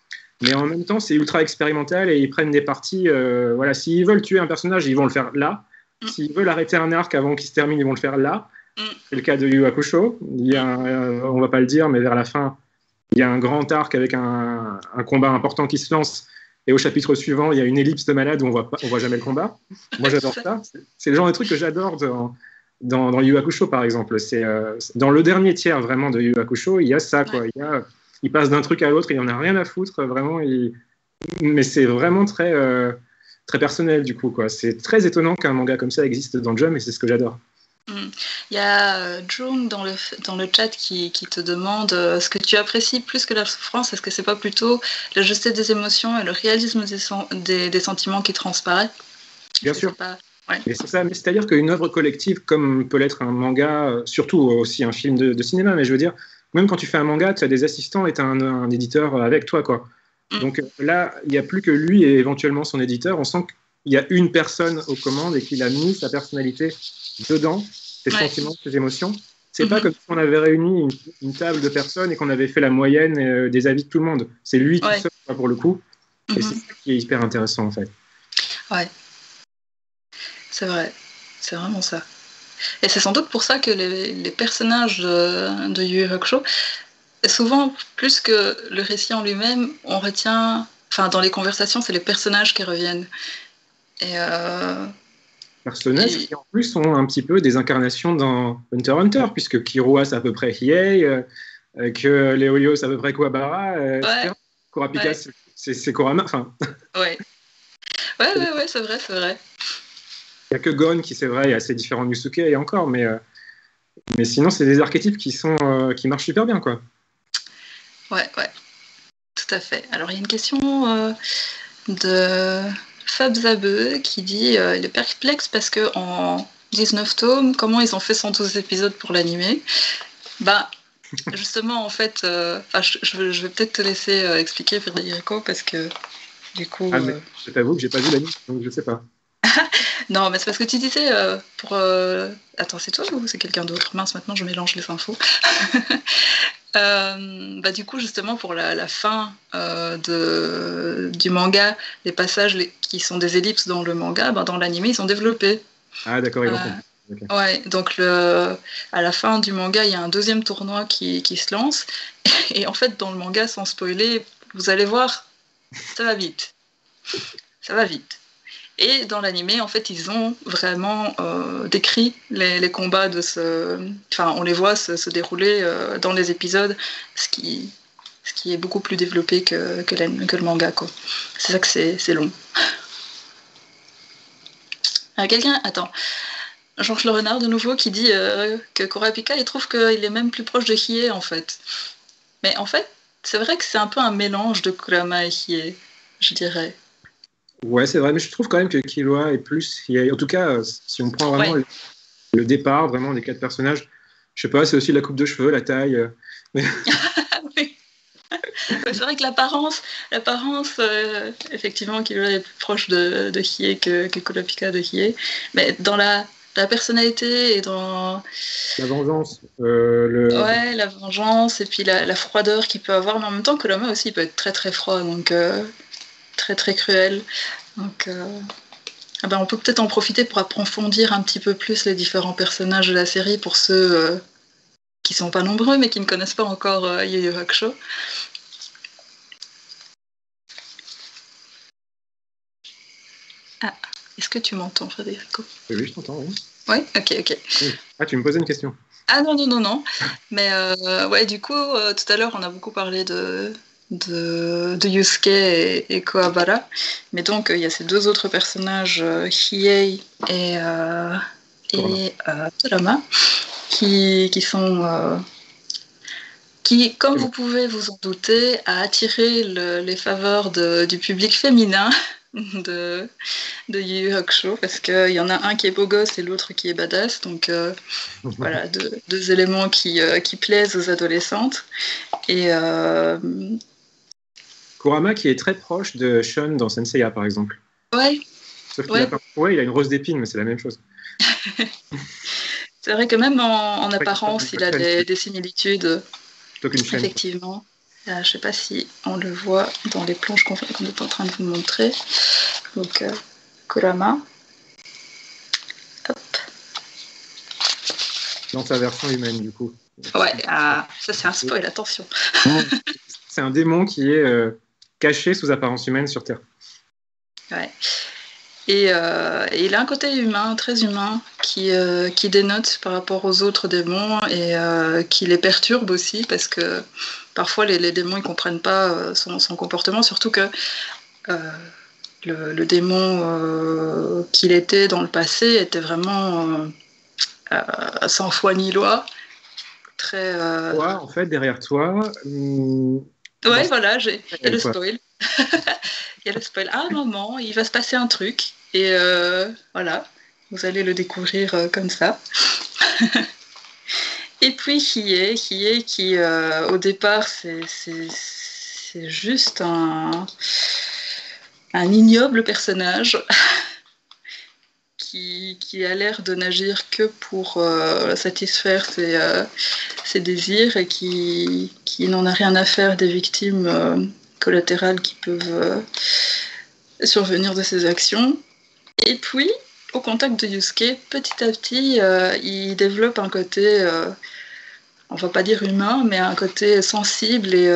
mais en même temps, c'est ultra expérimental et ils prennent des parties. Voilà, s'ils veulent tuer un personnage, ils vont le faire là. S'ils veulent arrêter un arc avant qu'il se termine, ils vont le faire là. C'est le cas de Yu Yu Hakusho. Il y a on va pas le dire, mais vers la fin, il y a un grand arc avec un combat important qui se lance. Et au chapitre suivant, il y a une ellipse de malade où on voit jamais le combat. Moi, j'adore ça. C'est le genre de truc que j'adore dans Yu Yu Hakusho, par exemple. C'est dans le dernier tiers vraiment de Yu Yu Hakusho, il y a ça, quoi. Il passe d'un truc à l'autre, il en a rien à foutre, vraiment. Mais c'est vraiment très, très personnel, du coup, quoi. C'est très étonnant qu'un manga comme ça existe dans le Jump, et c'est ce que j'adore. Il y a Jung dans le chat qui te demande ce que tu apprécies plus que la souffrance, est-ce que c'est pas plutôt la justesse des émotions et le réalisme des sentiments qui transparaît? Bien sûr. Ouais. Et c'est ça, mais c'est-à-dire qu'une œuvre collective, comme peut l'être un manga, surtout aussi un film de cinéma, mais je veux dire, même quand tu fais un manga, tu as des assistants et tu as un éditeur avec toi, quoi. Donc là, il n'y a plus que lui et éventuellement son éditeur. On sent qu'il y a une personne aux commandes et qu'il a mis sa personnalité dedans, ses sentiments, ses émotions. C'est pas comme si on avait réuni une table de personnes et qu'on avait fait la moyenne des avis de tout le monde. C'est lui tout seul, pour le coup. Et c'est ça qui est hyper intéressant, en fait. Ouais. C'est vrai. C'est vraiment ça. Et c'est sans doute pour ça que les personnages de Yu Yu Hakusho, souvent, plus que le récit en lui-même, on retient... Enfin, dans les conversations, c'est les personnages qui reviennent. Et personnages qui en plus sont un petit peu des incarnations dans Hunter x Hunter, puisque Killua c'est à peu près Hiei, que Leolio c'est à peu près Kuwabara, etc. Kurapika c'est Kurama, enfin. Ouais, c'est vrai. Il n'y a que Gon qui, c'est vrai, est assez différent de Yusuke et encore, mais sinon c'est des archétypes qui marchent super bien, quoi. Ouais, tout à fait. Alors il y a une question de Fab Zabeu qui dit il est perplexe parce que en 19 tomes, comment ils ont fait 112 épisodes pour l'animer? Bah, justement, en fait, je vais peut-être te laisser expliquer, Federico, parce que du coup. Mais je t'avoue que j'ai pas vu l'anime, donc je sais pas. Non, mais c'est parce que tu disais pour. Attends, c'est toi ou c'est quelqu'un d'autre? Mince, maintenant je mélange les infos. Du coup, justement, pour la fin du manga, les passages qui sont des ellipses dans le manga, dans l'anime, ils ont développé. Ah, d'accord, ils l'ont compris. Okay. Ouais, donc à la fin du manga, il y a un deuxième tournoi qui se lance. Et en fait, dans le manga, sans spoiler, vous allez voir, ça va vite. Ça va vite. Et dans l'animé, en fait, ils ont vraiment décrit les combats de Enfin, on les voit se dérouler dans les épisodes, ce qui est beaucoup plus développé que le manga, quoi. C'est ça que c'est long. Quelqu'un... Attends. Georges Le Renard, de nouveau, qui dit que Kurapika, il trouve qu'il est même plus proche de Hiei, en fait. Mais en fait, c'est vrai que c'est un peu un mélange de Kurama et Hiei, je dirais. Ouais, c'est vrai, mais je trouve quand même que Killua est plus... En tout cas, si on prend vraiment le départ, vraiment des 4 personnages, je sais pas, c'est aussi la coupe de cheveux, la taille... Mais... oui. C'est vrai que l'apparence effectivement, Killua est plus proche de Hiei que Kurapika de Hiei. Mais dans la personnalité et dans... La vengeance. Ouais, la vengeance et puis la froideur qu'il peut avoir, mais en même temps, Kurama aussi, il peut être très très froid, donc très très cruel. Donc, on peut peut-être en profiter pour approfondir un petit peu plus les différents personnages de la série pour ceux qui sont pas nombreux, mais qui ne connaissent pas encore Yu Yu Hakusho. Ah, est-ce que tu m'entends, Federico? Oui, je t'entends, oui. Oui, ok. Oui. Ah, tu me posais une question. Ah non. Mais ouais, du coup, tout à l'heure, on a beaucoup parlé de Yusuke et Kuwabara. Mais donc, il y a ces 2 autres personnages, Hiei et Torama, qui sont... qui, comme vous pouvez vous en douter, a attiré les faveurs du public féminin de Yu Yu Hakusho, parce qu'il y en a un qui est beau gosse et l'autre qui est badass, donc voilà, deux éléments qui plaisent aux adolescentes. Et Kurama qui est très proche de Shun dans Senseiya, par exemple. Ouais. Sauf qu'il il a une rose d'épines, mais c'est la même chose. C'est vrai que même en apparence, il a des similitudes. Effectivement. Je ne sais pas si on le voit dans les planches qu'on est en train de vous montrer. Donc, Kurama. Hop. Dans sa version humaine, du coup. Ouais, ça c'est un spoil, attention. C'est un démon qui est caché sous apparence humaine sur Terre. Ouais. Et il a un côté humain, très humain, qui dénote par rapport aux autres démons et qui les perturbe aussi, parce que parfois les démons ils comprennent pas son comportement, surtout que le démon qu'il était dans le passé était vraiment sans foi ni loi. Très. Toi, en fait, derrière toi. Ouais, voilà, il y a le quoi. spoil. Il y a le spoil. À un moment, il va se passer un truc. Et voilà, vous allez le découvrir comme ça. Et puis, Hiei qui au départ, c'est juste un ignoble personnage qui a l'air de n'agir que pour satisfaire ses désirs et qui n'en a rien à faire des victimes collatérales qui peuvent survenir de ses actions. Et puis, au contact de Yusuke, petit à petit, il développe un côté, on va pas dire humain, mais un côté sensible et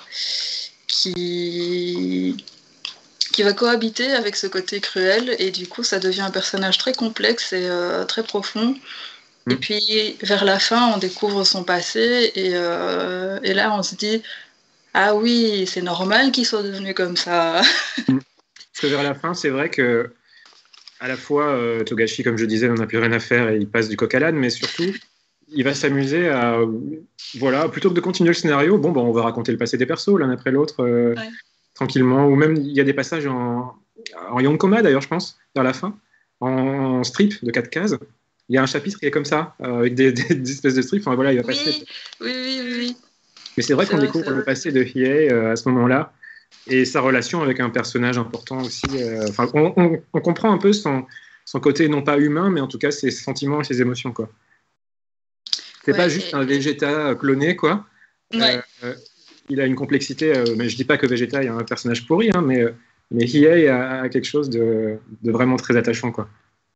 qui va cohabiter avec ce côté cruel, et du coup, ça devient un personnage très complexe et très profond. Et puis, vers la fin, on découvre son passé, et là, on se dit « Ah oui, c'est normal qu'il soit devenu comme ça. » Parce que vers la fin, c'est vrai que à la fois, Togashi, comme je disais, n'en a plus rien à faire et il passe du coq à l'âne, mais surtout, il va s'amuser à... Voilà, plutôt que de continuer le scénario, bon, on va raconter le passé des persos, l'un après l'autre, Ouais. tranquillement. Ou même, il y a des passages en Yonkoma, d'ailleurs, je pense, vers la fin, en strip de 4 cases. Il y a un chapitre qui est comme ça, avec des espèces de strips. Enfin, voilà, il va passer. Oui. Mais c'est vrai C'est qu'on vrai, découvre c'est le vrai. passé de Hiei à ce moment-là et sa relation avec un personnage important aussi. Enfin, on comprend un peu son côté non pas humain, mais en tout cas ses sentiments et ses émotions, quoi. C'est pas Ouais, juste un Vegeta cloné, quoi. ouais. Il a une complexité, mais je dis pas que Vegeta est un personnage pourri, hein, mais Hiei a quelque chose de vraiment très attachant, quoi.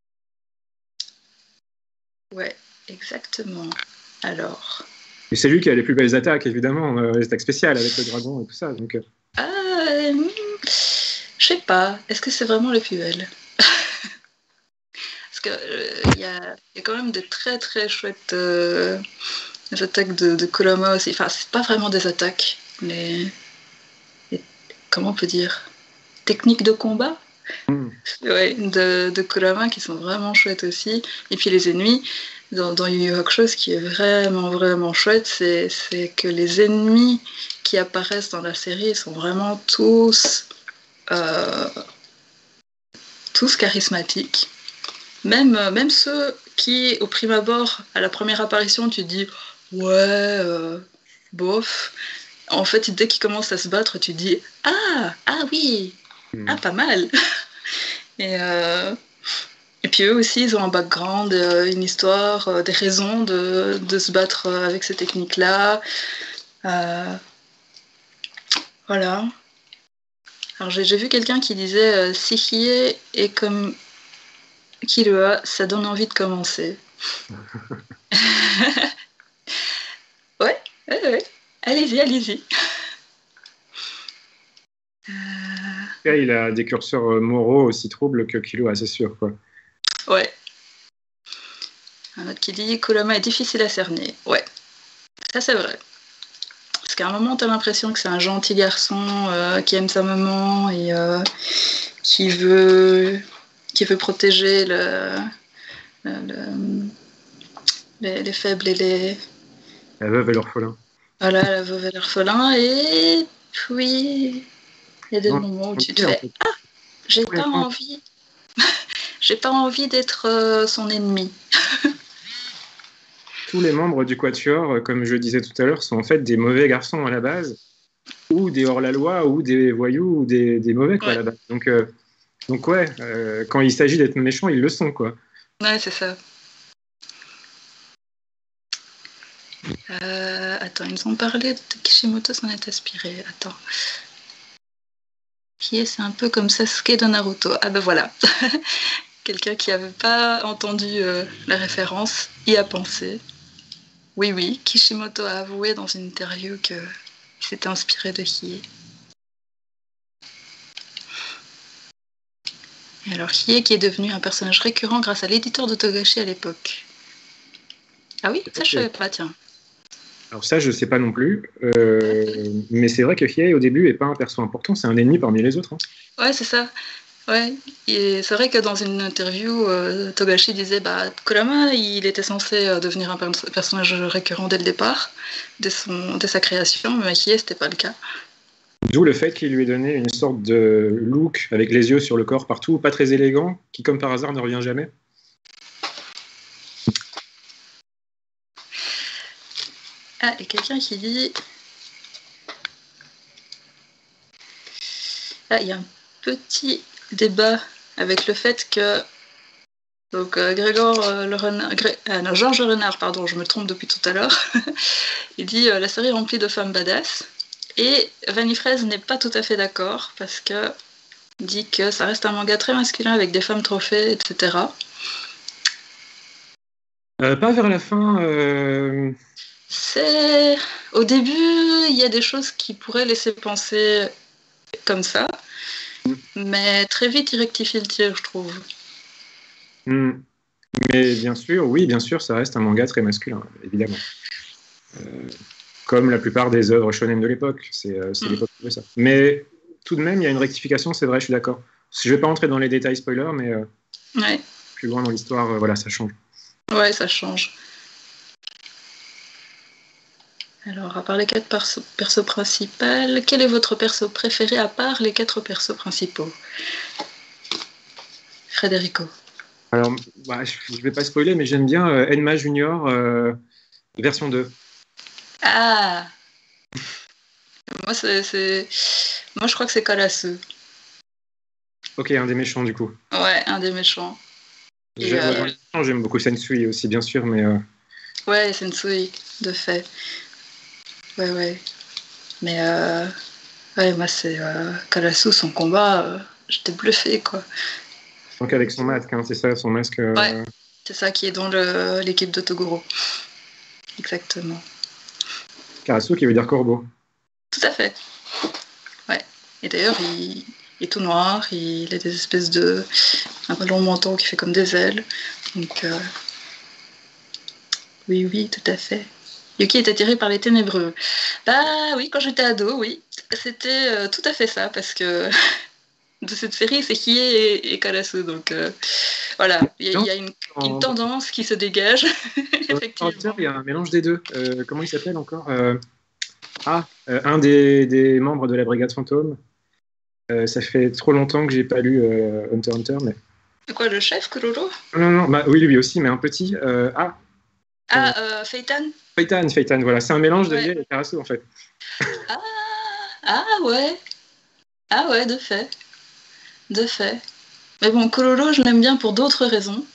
Ouais, exactement. Alors. Et c'est lui qui a les plus belles attaques, évidemment, les attaques spéciales avec le dragon et tout ça. Donc, Je sais pas. Est-ce que c'est vraiment les plus belles? Parce que il y a quand même des très très chouettes attaques de Kurama aussi. Enfin, c'est pas vraiment des attaques, mais comment on peut dire? Techniques de combat? Ouais, de Kurama qui sont vraiment chouettes aussi. Et puis les ennemis, dans Yu Yu Hakusho, ce qui est vraiment vraiment chouette, c'est que les ennemis qui apparaissent dans la série sont vraiment euh, tous charismatiques. Même ceux qui, au prime abord, à la première apparition, tu dis ouais, bof. En fait, dès qu'ils commencent à se battre, tu dis ah oui, ah pas mal. Et, et puis eux aussi, ils ont un background, une histoire, des raisons de se battre avec ces techniques-là. Voilà. Alors j'ai vu quelqu'un qui disait si Hiei est comme Killua, ça donne envie de commencer. Ouais. Allez-y. il a des curseurs moraux aussi troubles que Killua, c'est sûr, quoi. Ouais. Un autre qui dit Kurama est difficile à cerner. Ouais, ça c'est vrai. Parce qu'à un moment, t'as l'impression que c'est un gentil garçon qui aime sa maman et qui veut protéger les faibles et les... La veuve et l'orphelin. Voilà, la veuve et l'orphelin. Et puis, il y a des Non, moments où on tu te dit, en fais fait, « Ah, j'ai tous les pas membres, envie. J'ai pas envie d'être son ennemi. » tous les membres du Quatuor, comme je disais tout à l'heure, sont en fait des mauvais garçons à la base, ou des hors-la-loi, ou des voyous, ou des mauvais, quoi, à Ouais, la base. Donc ouais, quand il s'agit d'être méchant, ils le sont, quoi. ouais, c'est ça. Attends, ils nous ont parlé de Kishimoto s'en est inspiré. Attends. Hiei, c'est un peu comme Sasuke de Naruto. Ah ben voilà. Quelqu'un qui n'avait pas entendu la référence y a pensé. Oui, oui, Kishimoto a avoué dans une interview qu'il s'était inspiré de Hiei. Et alors Hiei qui est devenu un personnage récurrent grâce à l'éditeur de Togashi à l'époque. Ah oui, ça je savais pas, tiens. Alors ça, je sais pas non plus. Mais c'est vrai que Hiei, au début, est pas un perso important. C'est un ennemi parmi les autres. Hein. Ouais, c'est ça. Ouais, et c'est vrai que dans une interview, Togashi disait Kurama, il était censé devenir un personnage récurrent dès le départ, dès sa création, mais Hiei, c'était pas le cas. D'où le fait qu'il lui ait donné une sorte de look avec les yeux sur le corps partout, pas très élégant, qui comme par hasard ne revient jamais. Ah, et quelqu'un qui dit... Ah, il y a un petit débat avec le fait que... Donc, Georges Renard, pardon, je me trompe depuis tout à l'heure, il dit la série est remplie de femmes badass, et Vanny Fraise n'est pas tout à fait d'accord, parce que dit que ça reste un manga très masculin avec des femmes trophées, etc. Pas vers la fin. C'est... Au début, il y a des choses qui pourraient laisser penser comme ça, mais très vite, il rectifie le tir, je trouve. Mais bien sûr, oui, bien sûr, ça reste un manga très masculin, évidemment. Comme la plupart des œuvres shonen de l'époque. C'est l'époque de ça. Mais tout de même, il y a une rectification, c'est vrai, je suis d'accord. Je ne vais pas entrer dans les détails spoilers, mais ouais. Plus loin dans l'histoire, voilà, ça change. Ouais, ça change. Alors, à part les 4 persos principaux, quel est votre perso préféré à part les 4 persos principaux? Federico. Alors, je ne vais pas spoiler, mais j'aime bien Enma Junior version 2. Ah Moi, Moi, je crois que c'est Karasu. Ok, un des méchants, du coup. Ouais, un des méchants. J'aime beaucoup Sensui aussi, bien sûr, mais... Ouais, Sensui, de fait. Ouais. Mais, ouais, moi, c'est Karasu, son combat, j'étais bluffée, quoi. Donc avec son masque, hein, c'est ça, son masque... Ouais, c'est ça qui est dans l'équipe de Toguro. Exactement. Karasu qui veut dire corbeau. Tout à fait. Ouais. Et d'ailleurs, il est tout noir, il a des espèces de... un long menton qui fait comme des ailes. Donc, oui, tout à fait. Yuki est attiré par les ténébreux. Bah oui, quand j'étais ado, oui. C'était tout à fait ça, parce que de cette série, c'est Hiei et Karasu. Donc voilà, il y a une tendance qui se dégage. Effectivement. Il y a un mélange des deux. Comment il s'appelle encore un des membres de la Brigade Fantôme. Ça fait trop longtemps que j'ai pas lu Hunter x Hunter, mais... C'est quoi, le chef, Kuroro? Non, oui, lui aussi, mais un petit. Feitan? Feitan, voilà. C'est un mélange de Hiei et Karasu, en fait. Ouais. Ah ouais, de fait. Mais bon, Kuroro, je l'aime bien pour d'autres raisons.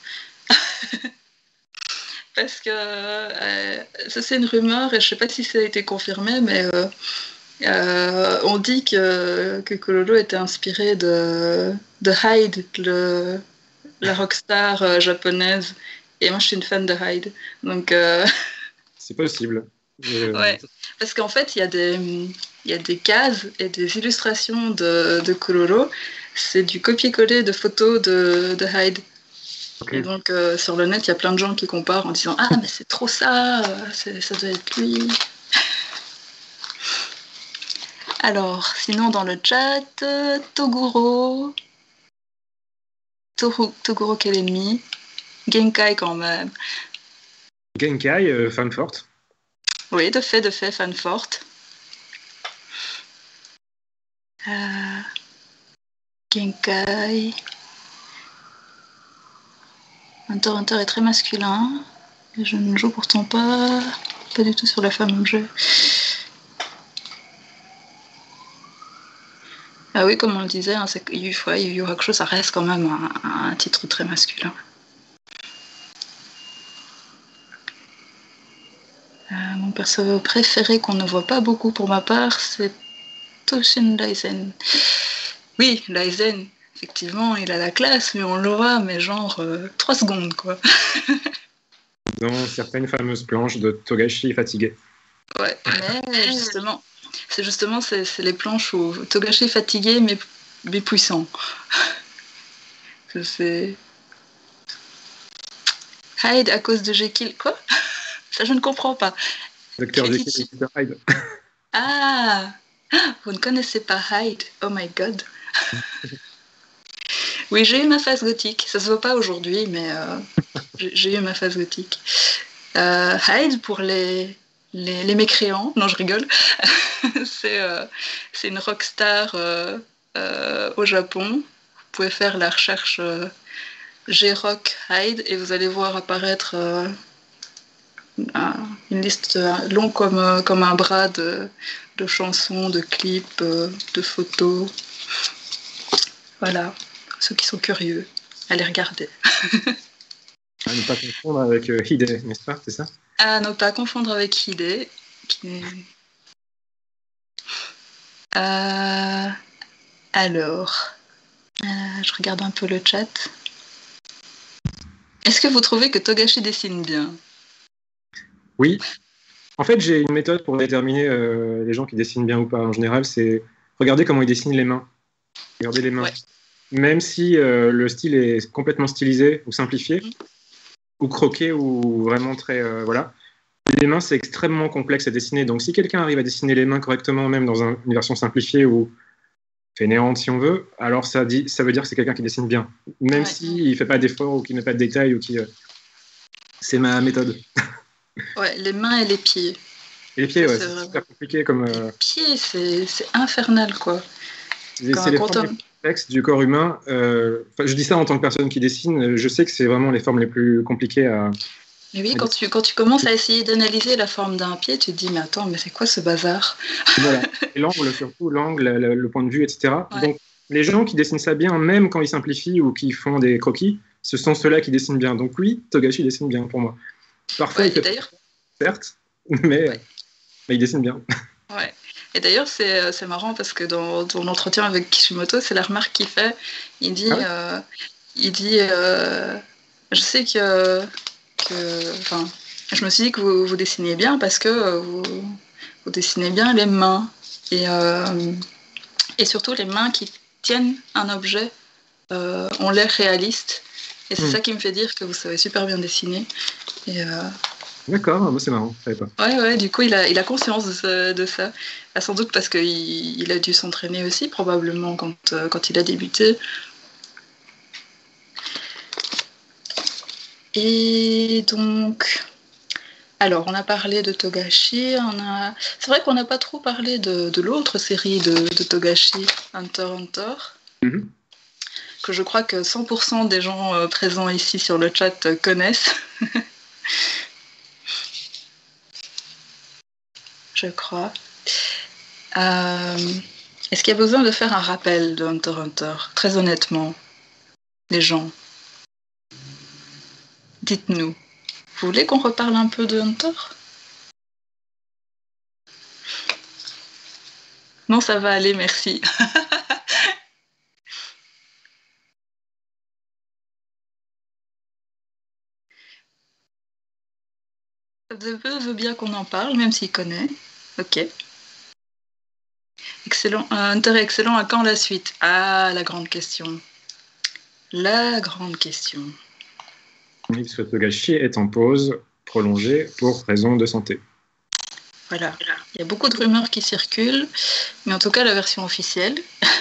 Parce que ça, c'est une rumeur, et je sais pas si ça a été confirmé, mais on dit que Kuroro était inspiré de Hyde, la rockstar japonaise. Et moi, je suis une fan de Hyde. Donc, c'est possible. Ouais, parce qu'en fait, il y a des cases et des illustrations de Kuroro. C'est du copier-coller de photos de Hyde. Okay. Et donc, sur le net, il y a plein de gens qui comparent en disant « Ah, mais c'est trop ça, ça doit être lui ». Alors, sinon, dans le chat, Toguro, quel ennemi? Genkai, quand même. Genkai, fan forte. Oui, de fait, fan forte. Genkai... Hunter x Hunter est très masculin, et je ne joue pourtant pas du tout sur la femme objet. Ah oui, comme on le disait, hein, Yu Yu Hakusho, ça reste quand même un titre très masculin. Mon perso préféré qu'on ne voit pas beaucoup pour ma part, c'est Toshin Daisen. Oui, Daisen, effectivement, il a la classe, mais on le voit, mais genre 3 secondes, quoi. Dans certaines fameuses planches de Togashi fatigué. Ouais, mais justement, c'est les planches où Togashi est fatigué, mais puissant. C'est Hyde à cause de Jekyll. Quoi? Ça, je ne comprends pas. Dr. Jekyll et Mr. Hyde. Ah, vous ne connaissez pas Hyde? Oh my god. Oui, j'ai eu ma phase gothique. Ça se voit pas aujourd'hui, mais j'ai eu ma phase gothique. Hyde, pour les mécréants, non, je rigole. c'est une rockstar au Japon. Vous pouvez faire la recherche J-Rock Hyde et vous allez voir apparaître une liste longue comme un bras de chansons, de clips, de photos. Voilà, ceux qui sont curieux, allez regarder. À ne pas confondre avec Hide, n'est-ce pas? C'est ça? À ne pas confondre avec Hide. Alors, je regarde un peu le chat. Est-ce que vous trouvez que Togashi dessine bien? Oui. En fait, j'ai une méthode pour déterminer les gens qui dessinent bien ou pas. En général, c'est regarder comment ils dessinent les mains. Regardez les mains. Ouais. Même si le style est complètement stylisé ou simplifié, ou croqué, ou vraiment très... voilà. Les mains, c'est extrêmement complexe à dessiner. Donc, si quelqu'un arrive à dessiner les mains correctement, même dans une version simplifiée ou fainéante, si on veut, alors ça veut dire que c'est quelqu'un qui dessine bien. Même s'il ne fait pas d'efforts ou qu'il ne met pas de détails. C'est ma méthode. Ouais, les mains et les pieds. Et les pieds, Ça, ouais, c'est super compliqué. Comme, les pieds, c'est infernal, quoi. c'est les formes les plus complexes du corps humain. Je dis ça en tant que personne qui dessine. Je sais que c'est vraiment les formes les plus compliquées à... Mais oui, quand tu commences à essayer d'analyser la forme d'un pied, tu te dis, mais attends, mais c'est quoi ce bazar? Voilà. Et l'angle surtout, l'angle, le point de vue, etc. Ouais. Donc, les gens qui dessinent ça bien, même quand ils simplifient ou qui font des croquis, ce sont ceux-là qui dessinent bien. Donc oui, Togashi dessine bien pour moi. Parfois, il fait pas, certes, mais il dessine bien. Ouais. Et d'ailleurs, c'est marrant parce que dans l'entretien avec Kishimoto, c'est la remarque qu'il fait. Il dit, je sais que je me suis dit que vous dessinez bien parce que vous dessinez bien les mains et surtout les mains qui tiennent un objet ont l'air réalistes. Et c'est ça qui me fait dire que vous savez super bien dessiner. Et d'accord, c'est marrant, je savais pas. Ouais, du coup, il a conscience de ça. Sans doute parce qu'il a dû s'entraîner aussi, probablement, quand il a débuté. Et donc... Alors, on a parlé de Togashi, c'est vrai qu'on n'a pas trop parlé de l'autre série de Togashi, Hunter x Hunter, que je crois que 100% des gens présents ici sur le chat connaissent. Je crois. Est-ce qu'il y a besoin de faire un rappel de Hunter x Hunter? Très honnêtement, les gens. Dites-nous. Vous voulez qu'on reparle un peu de Hunter? Non, ça va aller, merci. The veut bien qu'on en parle, même s'il connaît. Ok. Excellent. Hunter est excellent. À quand la suite? Ah, la grande question. La grande question. Togashi est en pause prolongée pour raison de santé. Voilà. Il y a beaucoup de rumeurs qui circulent, mais en tout cas, la version officielle,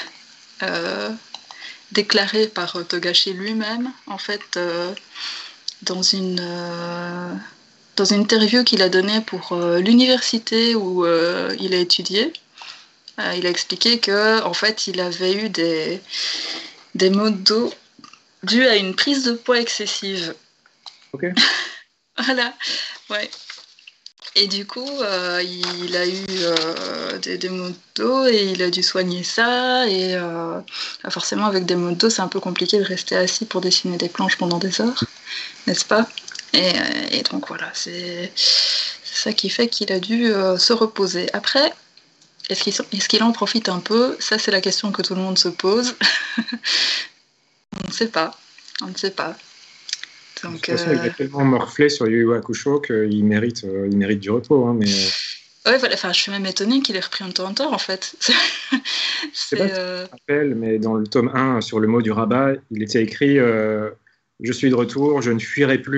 déclarée par Togashi lui-même, en fait, dans une interview qu'il a donnée pour l'université où il a étudié, il a expliqué que en fait, il avait eu des maux de dos dus à une prise de poids excessive. Ok. Voilà, ouais. Et du coup, il a eu des maux de dos et il a dû soigner ça. Et forcément, avec des maux de dos, c'est un peu compliqué de rester assis pour dessiner des planches pendant des heures, n'est-ce pas? Et donc voilà, c'est C'est ça qui fait qu'il a dû se reposer. Après, est-ce qu'il en profite un peu? Ça, c'est la question que tout le monde se pose. On ne sait pas. On ne sait pas. Donc, de toute façon, il a tellement morflé sur Yu Yu Hakusho qu'il mérite du repos. Hein, mais... Ouais, voilà. Enfin, je suis même étonnée qu'il ait repris Hunter x Hunter, en fait. Je sais pas si tu te rappelles, mais dans le tome 1, sur le mot du rabat, il était écrit « Je suis de retour, je ne fuirai plus ».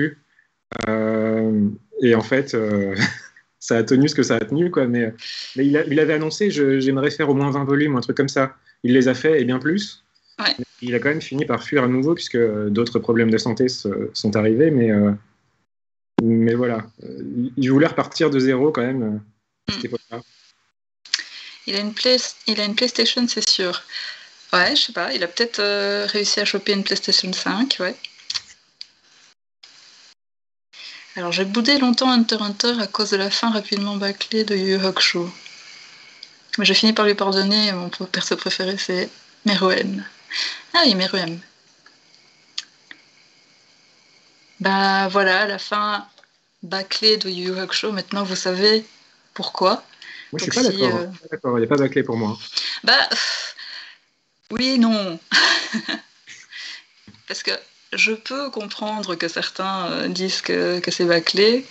Et en fait, ça a tenu ce que ça a tenu, quoi. Mais il avait annoncé « J'aimerais faire au moins 20 volumes », un truc comme ça. Il les a fait, et bien plus. Ouais. Il a quand même fini par fuir à nouveau, puisque d'autres problèmes de santé sont arrivés. Mais voilà, il voulait repartir de zéro, quand même, à cette époque-là. Il a une PlayStation, c'est sûr. Ouais, je sais pas, il a peut-être réussi à choper une PlayStation 5, ouais. Alors, j'ai boudé longtemps Hunter x Hunter à cause de la fin rapidement bâclée de Yu Yu Hakusho. Mais j'ai fini par lui pardonner, mon perso préféré, c'est Meruem. Ah oui, Meruem. Bah voilà, la fin bâclée de Yu Yu Hakusho, maintenant vous savez pourquoi. Moi, je suis pas d'accord. Il n'y a pas bâclé pour moi. Bah, oui et non. Parce que je peux comprendre que certains disent que c'est bâclé.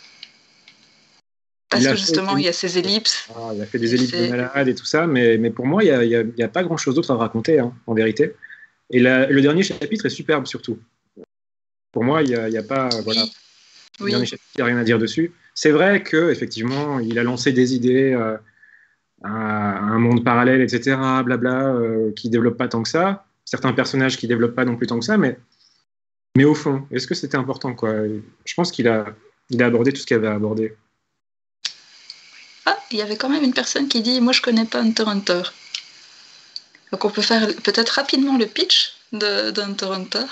Parce que justement, il y a ces ellipses. Il a fait des ellipses de malade et tout ça, mais pour moi, il n'y a pas grand-chose d'autre à raconter, hein, en vérité. Et le dernier chapitre est superbe, surtout. Pour moi, il n'y a pas... Voilà. Le dernier chapitre, il n'y a rien à dire dessus. C'est vrai qu'effectivement, il a lancé des idées à un monde parallèle, etc., blabla, qui ne développe pas tant que ça. Certains personnages qui ne développent pas non plus tant que ça, mais au fond, est-ce que c'était important, quoi? Je pense qu'il a abordé tout ce qu'il avait à aborder. Ah, il y avait quand même une personne qui dit « Moi, je connais pas Hunter x Hunter ». Donc, on peut faire peut-être rapidement le pitch de Hunter x Hunter.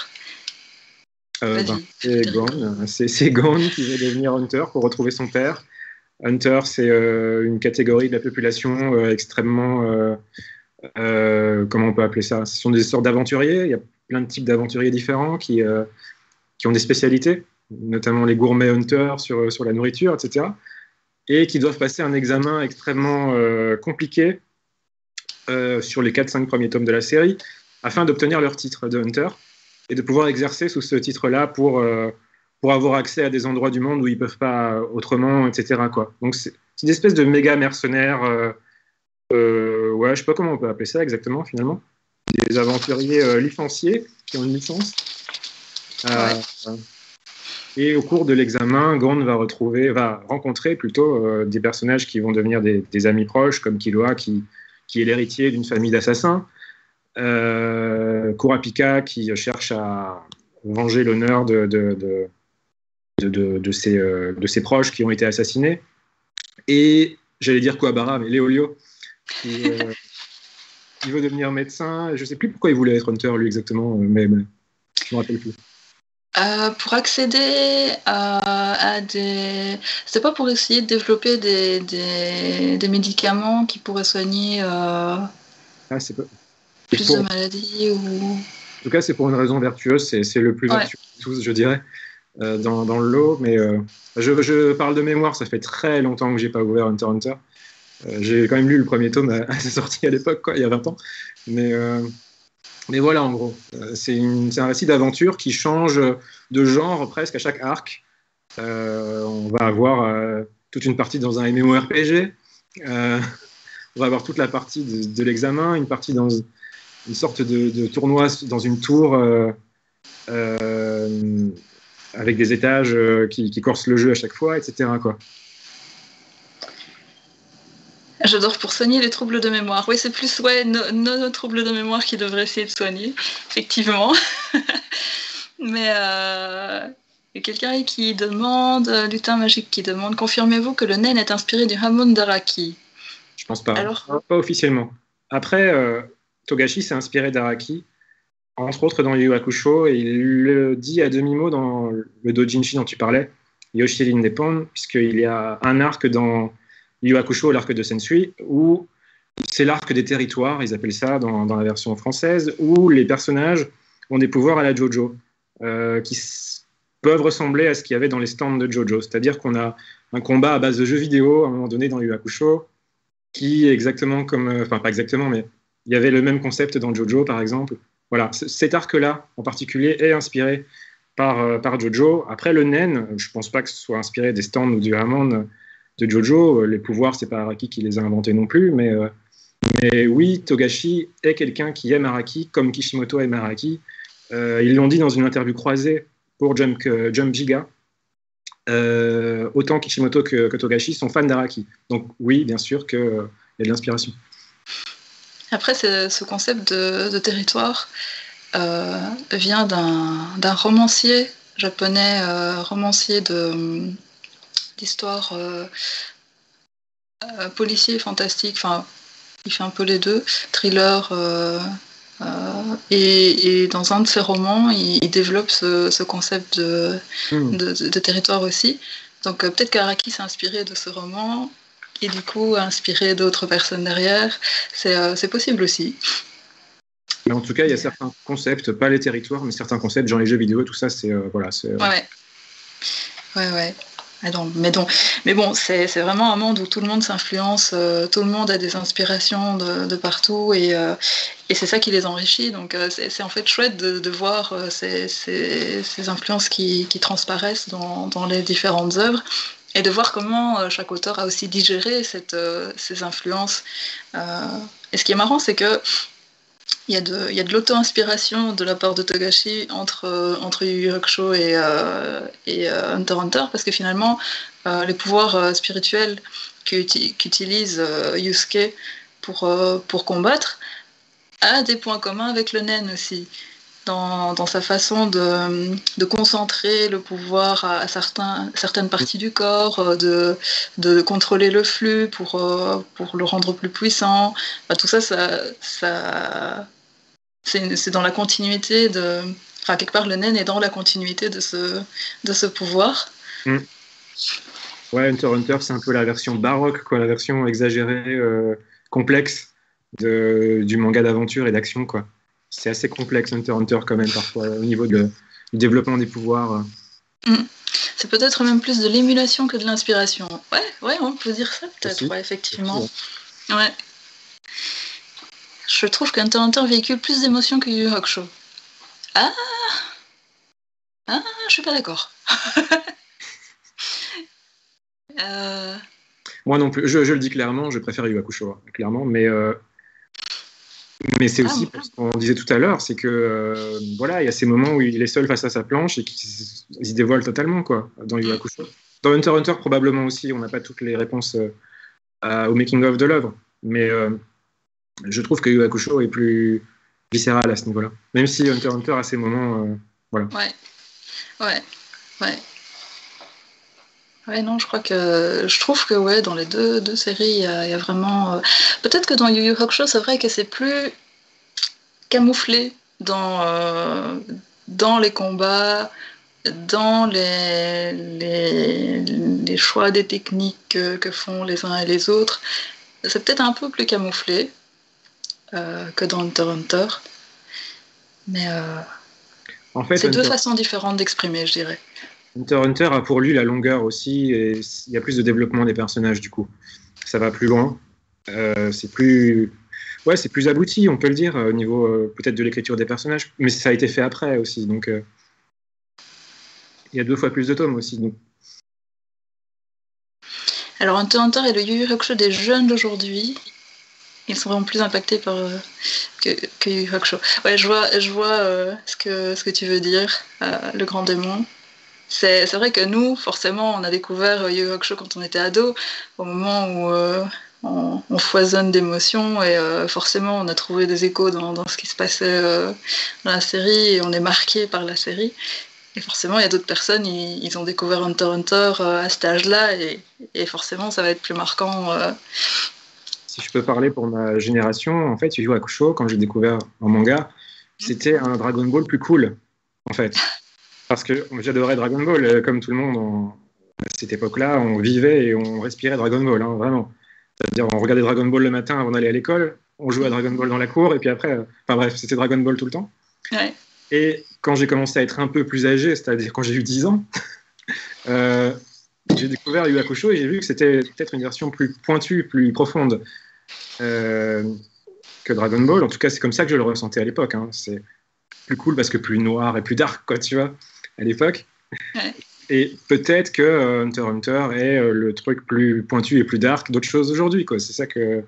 C'est Gon qui veut devenir Hunter pour retrouver son père. Hunter, c'est une catégorie de la population extrêmement... comment on peut appeler ça? Ce sont des sortes d'aventuriers. Il y a plein de types d'aventuriers différents qui ont des spécialités, notamment les gourmets hunters sur la nourriture, etc. Et qui doivent passer un examen extrêmement compliqué sur les 4-5 premiers tomes de la série, afin d'obtenir leur titre de hunter et de pouvoir exercer sous ce titre-là pour avoir accès à des endroits du monde où ils ne peuvent pas autrement, etc., quoi. Donc c'est une espèce de méga mercenaire, ouais, je ne sais pas comment on peut appeler ça exactement, finalement. Des aventuriers licenciés qui ont une licence. Et au cours de l'examen, Gon va rencontrer plutôt des personnages qui vont devenir des amis proches, comme Killua, qui est l'héritier d'une famille d'assassins, Kurapika, qui cherche à venger l'honneur de ses proches qui ont été assassinés, et j'allais dire Kuwabara, mais Léolio, qui veut devenir médecin. Je ne sais plus pourquoi il voulait être Hunter, lui, exactement, mais je ne me rappelle plus. Pour accéder à des... C'est pas pour essayer de développer des médicaments qui pourraient soigner plus de maladies ou... En tout cas, c'est pour une raison vertueuse, c'est le plus vertueux de tous, je dirais, dans le lot. Mais je parle de mémoire, ça fait très longtemps que j'ai pas ouvert Hunter x Hunter. J'ai quand même lu le premier tome à sa sortie à l'époque, quoi, il y a 20 ans. Mais voilà, en gros, c'est un récit d'aventure qui change de genre presque à chaque arc. On va avoir toute une partie dans un MMORPG, on va avoir toute la partie de l'examen, une partie dans une sorte de tournoi dans une tour avec des étages qui corsent le jeu à chaque fois, etc., quoi. J'adore pour soigner les troubles de mémoire. Oui, c'est plus nos troubles de mémoire qui devraient essayer de soigner, effectivement. Mais il y a quelqu'un qui demande, Lutin Magique qui demande, confirmez-vous que le Nen est inspiré du Hamon d'Araki? Je pense pas. Alors... Pas officiellement. Après, Togashi s'est inspiré d'Araki, entre autres dans Yu Yu Hakusho, et il le dit à demi-mot dans le doujinshi dont tu parlais, Yoshiri Nippon, puisqu'il y a un arc dans Yu Yu Hakusho, l'arc de Sensui, où c'est l'arc des territoires, ils appellent ça dans la version française, où les personnages ont des pouvoirs à la JoJo, peuvent ressembler à ce qu'il y avait dans les stands de JoJo. C'est-à-dire qu'on a un combat à base de jeux vidéo à un moment donné dans Yu Hakusho, qui est exactement comme... Enfin, pas exactement, mais il y avait le même concept dans JoJo, par exemple. Voilà, cet arc-là, en particulier, est inspiré par JoJo. Après, le Nen, je pense pas que ce soit inspiré des stands ou du Hamon de JoJo. Les pouvoirs, c'est pas Araki qui les a inventés non plus, mais oui, Togashi est quelqu'un qui aime Araki, comme Kishimoto aime Araki. Ils l'ont dit dans une interview croisée pour Jump Giga. Autant Kishimoto que Togashi sont fans d'Araki. Donc oui, bien sûr qu'il y a de l'inspiration. Après, ce concept de territoire vient d'un romancier japonais, romancier d'histoire policier fantastique. Enfin, il fait un peu les deux, thriller. Et dans un de ses romans, il développe ce concept de territoire aussi. Donc peut-être qu'Araki s'est inspiré de ce roman et du coup a inspiré d'autres personnes derrière. C'est possible aussi. Mais en tout cas, il y a certains concepts, pas les territoires, mais certains concepts, genre les jeux vidéo, tout ça, c'est... voilà, c'est Ouais. Mais bon, c'est vraiment un monde où tout le monde s'influence, tout le monde a des inspirations de partout et c'est ça qui les enrichit. Donc c'est en fait chouette de voir ces influences qui transparaissent dans les différentes œuvres et de voir comment chaque auteur a aussi digéré ces influences. Et ce qui est marrant, c'est que il y a de l'auto-inspiration de la part de Togashi entre Yu Yu Hakusho et Hunter x Hunter, parce que finalement, les pouvoirs spirituels qu'utilise Yusuke pour combattre a des points communs avec le Nen aussi, dans sa façon de concentrer le pouvoir à certaines parties du corps, de contrôler le flux pour le rendre plus puissant. Enfin, tout ça, c'est dans la continuité de... Enfin, quelque part, le Nen est dans la continuité de ce pouvoir. Ouais, Hunter x Hunter, c'est un peu la version baroque, quoi, la version exagérée, complexe du manga d'aventure et d'action, quoi. C'est assez complexe, Hunter x Hunter, quand même, parfois, au niveau du développement des pouvoirs. C'est peut-être même plus de l'émulation que de l'inspiration. Ouais, on peut dire ça, peut-être, ouais, effectivement. Ouais. Je trouve que Hunter x Hunter véhicule plus d'émotions que Yu Yu Hakusho. Ah, je suis pas d'accord. Moi non plus, je le dis clairement, je préfère Yu Yu Hakusho, clairement, mais c'est aussi, parce qu'on disait tout à l'heure, c'est que voilà, il y a ces moments où il est seul face à sa planche et qu'il se dévoile totalement, quoi, dans Yu Yu Hakusho. Dans Hunter x Hunter, probablement aussi, on n'a pas toutes les réponses au making-of de l'œuvre, mais je trouve que Yu Yu Hakusho est plus viscéral à ce niveau-là. Même si Hunter x Hunter a ses moments, voilà. Ouais, non, je trouve que ouais, dans les deux séries, il y a vraiment... Peut-être que dans Yu Yu Hakusho, c'est vrai que c'est plus camouflé dans les combats, dans les choix des techniques que font les uns et les autres. C'est peut-être un peu plus camouflé que dans Hunter x Hunter. Mais en fait, c'est deux façons différentes d'exprimer, je dirais. Hunter x Hunter a pour lui la longueur aussi, et il y a plus de développement des personnages, du coup. Ça va plus loin. C'est plus abouti, on peut le dire, au niveau peut-être de l'écriture des personnages, mais ça a été fait après aussi, donc il y a 2 fois plus de tomes aussi. Donc. Alors Hunter x Hunter et le Yu Yu Hakusho des jeunes d'aujourd'hui, ils sont vraiment plus impactés que Yu Yu Hakusho. Ouais, je vois ce que tu veux dire, le grand démon. C'est vrai que nous, forcément, on a découvert Yu Yu Hakusho quand on était ado, au moment où on foisonne d'émotions et forcément on a trouvé des échos dans ce qui se passait dans la série et on est marqué par la série. Et forcément, il y a d'autres personnes, ils ont découvert Hunter x Hunter à cet âge-là et forcément, ça va être plus marquant. Si je peux parler pour ma génération, en fait, Yu Yu Hakusho, quand j'ai découvert en manga, c'était un Dragon Ball plus cool, en fait. Parce que j'adorais Dragon Ball, comme tout le monde, à cette époque-là, on vivait et on respirait Dragon Ball, hein, vraiment. C'est-à-dire, on regardait Dragon Ball le matin avant d'aller à l'école, on jouait à Dragon Ball dans la cour, et puis après, enfin bref, c'était Dragon Ball tout le temps. Ouais. Et quand j'ai commencé à être un peu plus âgé, c'est-à-dire quand j'ai eu 10 ans, j'ai découvert Yu Yu Hakusho et j'ai vu que c'était peut-être une version plus pointue, plus profonde que Dragon Ball. En tout cas, c'est comme ça que je le ressentais à l'époque. Hein. C'est plus cool parce que plus noir et plus dark, quoi, tu vois, à l'époque. Ouais. Et peut-être que Hunter x Hunter est le truc plus pointu et plus dark d'autres choses aujourd'hui, quoi. C'est ça que...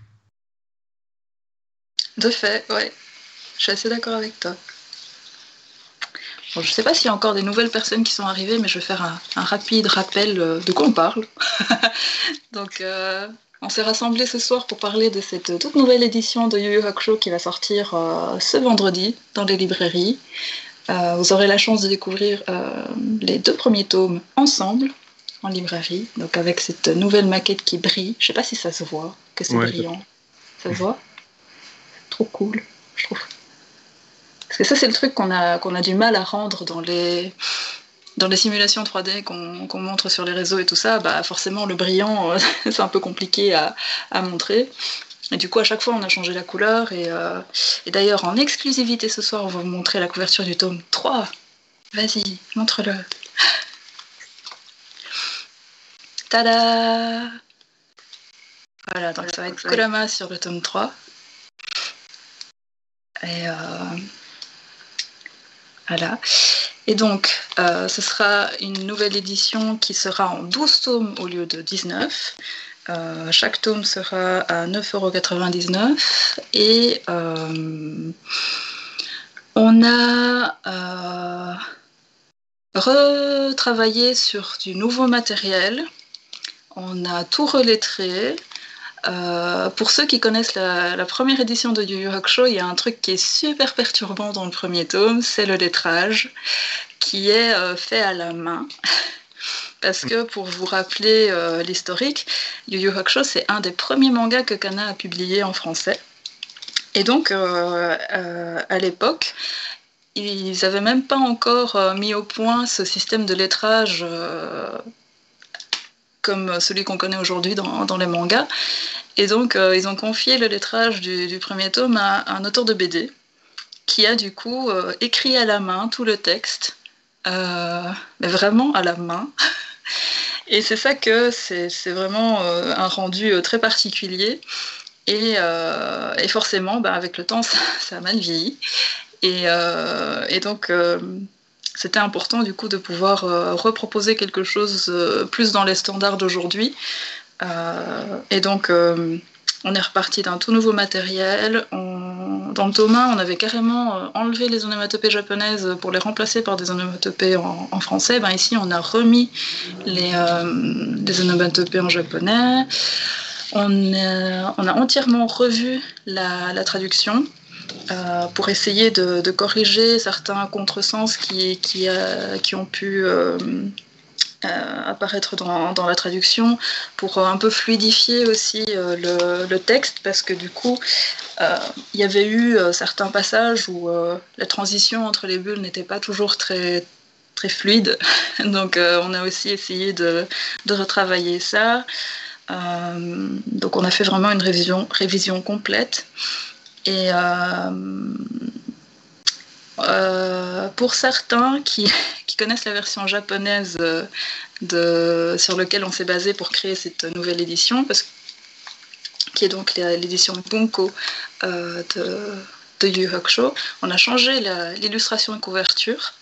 De fait, ouais. Je suis assez d'accord avec toi. Bon, je ne sais pas s'il y a encore des nouvelles personnes qui sont arrivées, mais je vais faire un rapide rappel de quoi on parle. Donc, on s'est rassemblés ce soir pour parler de cette toute nouvelle édition de Yu Yu Hakusho qui va sortir ce vendredi dans les librairies. Vous aurez la chance de découvrir les 2 premiers tomes ensemble en librairie, donc avec cette nouvelle maquette qui brille. Je ne sais pas si ça se voit, que c'est brillant. Ça se voit? Trop cool, je trouve. Parce que ça, c'est le truc qu'on a du mal à rendre dans les simulations 3D qu'on montre sur les réseaux et tout ça. Bah, forcément, le brillant, c'est un peu compliqué à montrer. Et du coup, à chaque fois, on a changé la couleur. Et d'ailleurs, en exclusivité ce soir, on va vous montrer la couverture du tome 3. Vas-y, montre-le. Tada! Voilà, donc ça va être Kurama sur le tome 3. Et voilà. Et donc, ce sera une nouvelle édition qui sera en 12 tomes au lieu de 19. Chaque tome sera à 9,99 €. Et on a retravaillé sur du nouveau matériel. On a tout relettré. Pour ceux qui connaissent la première édition de Yu Yu Hakusho, il y a un truc qui est super perturbant dans le premier tome, c'est le lettrage, qui est fait à la main. Parce que pour vous rappeler l'historique, Yu Yu Hakusho, c'est un des premiers mangas que Kana a publié en français. Et donc, à l'époque, ils n'avaient même pas encore mis au point ce système de lettrage comme celui qu'on connaît aujourd'hui dans les mangas. Et donc, ils ont confié le lettrage du premier tome à un auteur de BD qui a du coup écrit à la main tout le texte, mais vraiment à la main. Et c'est ça que c'est vraiment un rendu très particulier. Et forcément, bah, avec le temps, ça a mal vieilli. Et donc, c'était important du coup de pouvoir reproposer quelque chose plus dans les standards d'aujourd'hui. Et donc, on est reparti d'un tout nouveau matériel. Dans le tome 1, on avait carrément enlevé les onomatopées japonaises pour les remplacer par des onomatopées en français. Ben, ici, on a remis les onomatopées en japonais. On a entièrement revu la traduction pour essayer de corriger certains contresens qui ont pu apparaître dans la traduction, pour un peu fluidifier aussi le texte, parce que du coup, il y avait eu certains passages où la transition entre les bulles n'était pas toujours très, très fluide. Donc on a aussi essayé de retravailler ça. Donc on a fait vraiment une révision complète. Et pour certains qui connaissent la version japonaise sur laquelle on s'est basé pour créer cette nouvelle édition, qui est donc l'édition Bunko de Yu Yu Hakusho, on a changé l'illustration de couverture.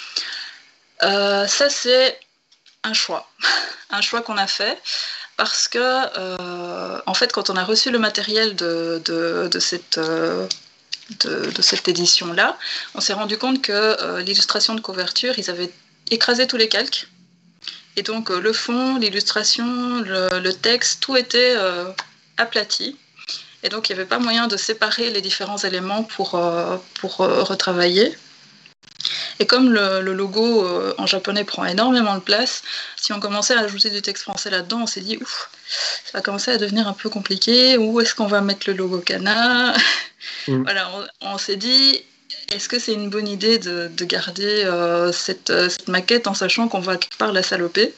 Ça, c'est un choix qu'on a fait. Parce que, en fait, quand on a reçu le matériel de cette édition-là, on s'est rendu compte que l'illustration de couverture, ils avaient écrasé tous les calques. Et donc, le fond, l'illustration, le texte, tout était aplati. Et donc, il n'y avait pas moyen de séparer les différents éléments pour retravailler. Et comme le logo en japonais prend énormément de place, si on commençait à ajouter du texte français là-dedans, on s'est dit ouf, ça va commencer à devenir un peu compliqué. Où est-ce qu'on va mettre le logo Kana? Voilà, on s'est dit, est-ce que c'est une bonne idée de garder cette maquette en sachant qu'on va quelque part la saloper?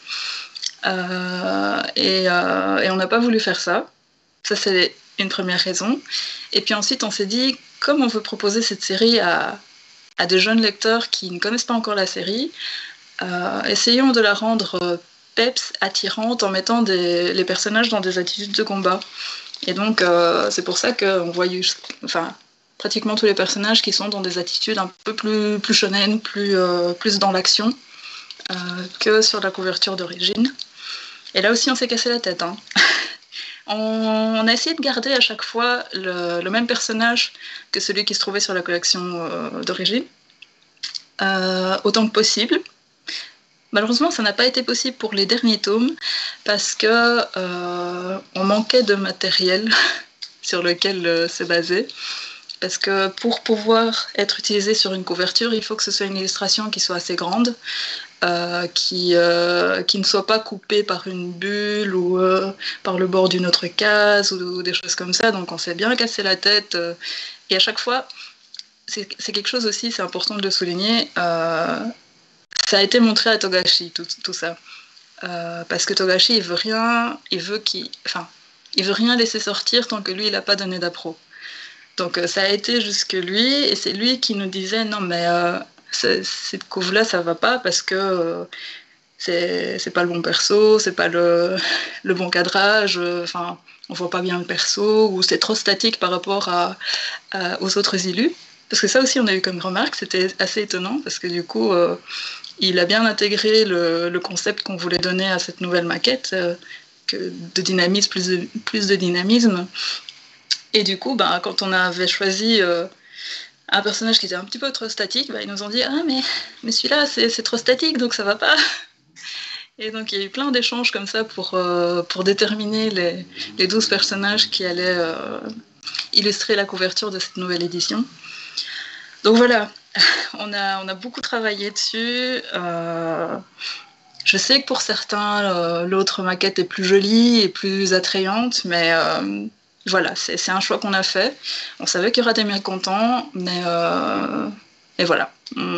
Et on n'a pas voulu faire ça. Ça, c'est une première raison. Et puis ensuite, on s'est dit, comme on veut proposer cette série à à des jeunes lecteurs qui ne connaissent pas encore la série, essayons de la rendre peps, attirante, en mettant les personnages dans des attitudes de combat. Et donc, c'est pour ça qu'on voit pratiquement tous les personnages qui sont dans des attitudes un peu plus shonen, plus dans l'action, que sur la couverture d'origine. Et là aussi, on s'est cassé la tête. Hein. On a essayé de garder à chaque fois le même personnage que celui qui se trouvait sur la collection d'origine, autant que possible. Malheureusement, ça n'a pas été possible pour les derniers tomes parce que on manquait de matériel sur lequel se baser. Parce que pour pouvoir être utilisé sur une couverture, il faut que ce soit une illustration qui soit assez grande, qui ne soit pas coupée par une bulle ou par le bord d'une autre case ou des choses comme ça. Donc on s'est bien cassé la tête. Et à chaque fois, c'est quelque chose aussi, c'est important de le souligner, ça a été montré à Togashi, tout ça. Parce que Togashi, il veut rien laisser sortir tant que lui, il n'a pas donné d'appro. Donc ça a été jusque lui, et c'est lui qui nous disait non mais cette couve-là ça va pas parce que c'est pas le bon perso, c'est pas le bon cadrage, on voit pas bien le perso, ou c'est trop statique par rapport aux autres illus. Parce que ça aussi on a eu comme remarque, c'était assez étonnant parce que du coup il a bien intégré le concept qu'on voulait donner à cette nouvelle maquette, de dynamisme, plus de dynamisme. Et du coup, quand on avait choisi un personnage qui était un petit peu trop statique, ils nous ont dit « Ah, mais celui-là, c'est trop statique, donc ça va pas !» Et donc, il y a eu plein d'échanges comme ça pour déterminer les 12 personnages qui allaient illustrer la couverture de cette nouvelle édition. Donc voilà, on a beaucoup travaillé dessus. Je sais que pour certains, l'autre maquette est plus jolie et plus attrayante, mais... voilà, c'est un choix qu'on a fait. On savait qu'il y aura des mécontents, mais et voilà.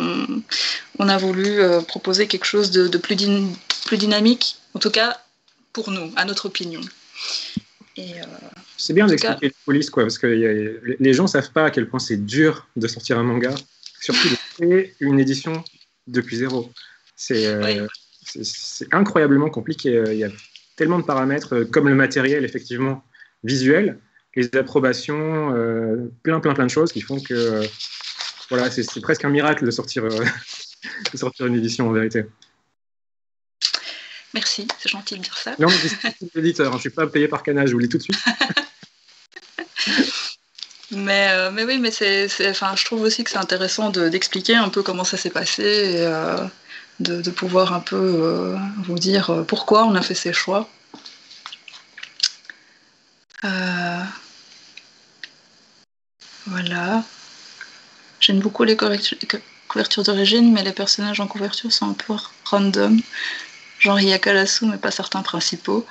On a voulu proposer quelque chose de plus dynamique, en tout cas pour nous, à notre opinion. Et, c'est bien d'expliquer les coulisses, quoi, parce que les gens ne savent pas à quel point c'est dur de sortir un manga, surtout de créer une édition depuis zéro. C'est incroyablement compliqué. Il y a tellement de paramètres, comme le matériel, effectivement, visuel, les approbations, plein de choses qui font que voilà, c'est presque un miracle de sortir une édition en vérité. Merci, c'est gentil de dire ça. Non, je suis l'éditeur, je ne suis pas payé par Kana, je vous le dis tout de suite. mais oui, mais je trouve aussi que c'est intéressant d'expliquer un peu comment ça s'est passé et de pouvoir un peu vous dire pourquoi on a fait ces choix. Voilà. J'aime beaucoup les couvertures d'origine, mais les personnages en couverture sont un peu random. Genre il y a Kalasu, mais pas certains principaux.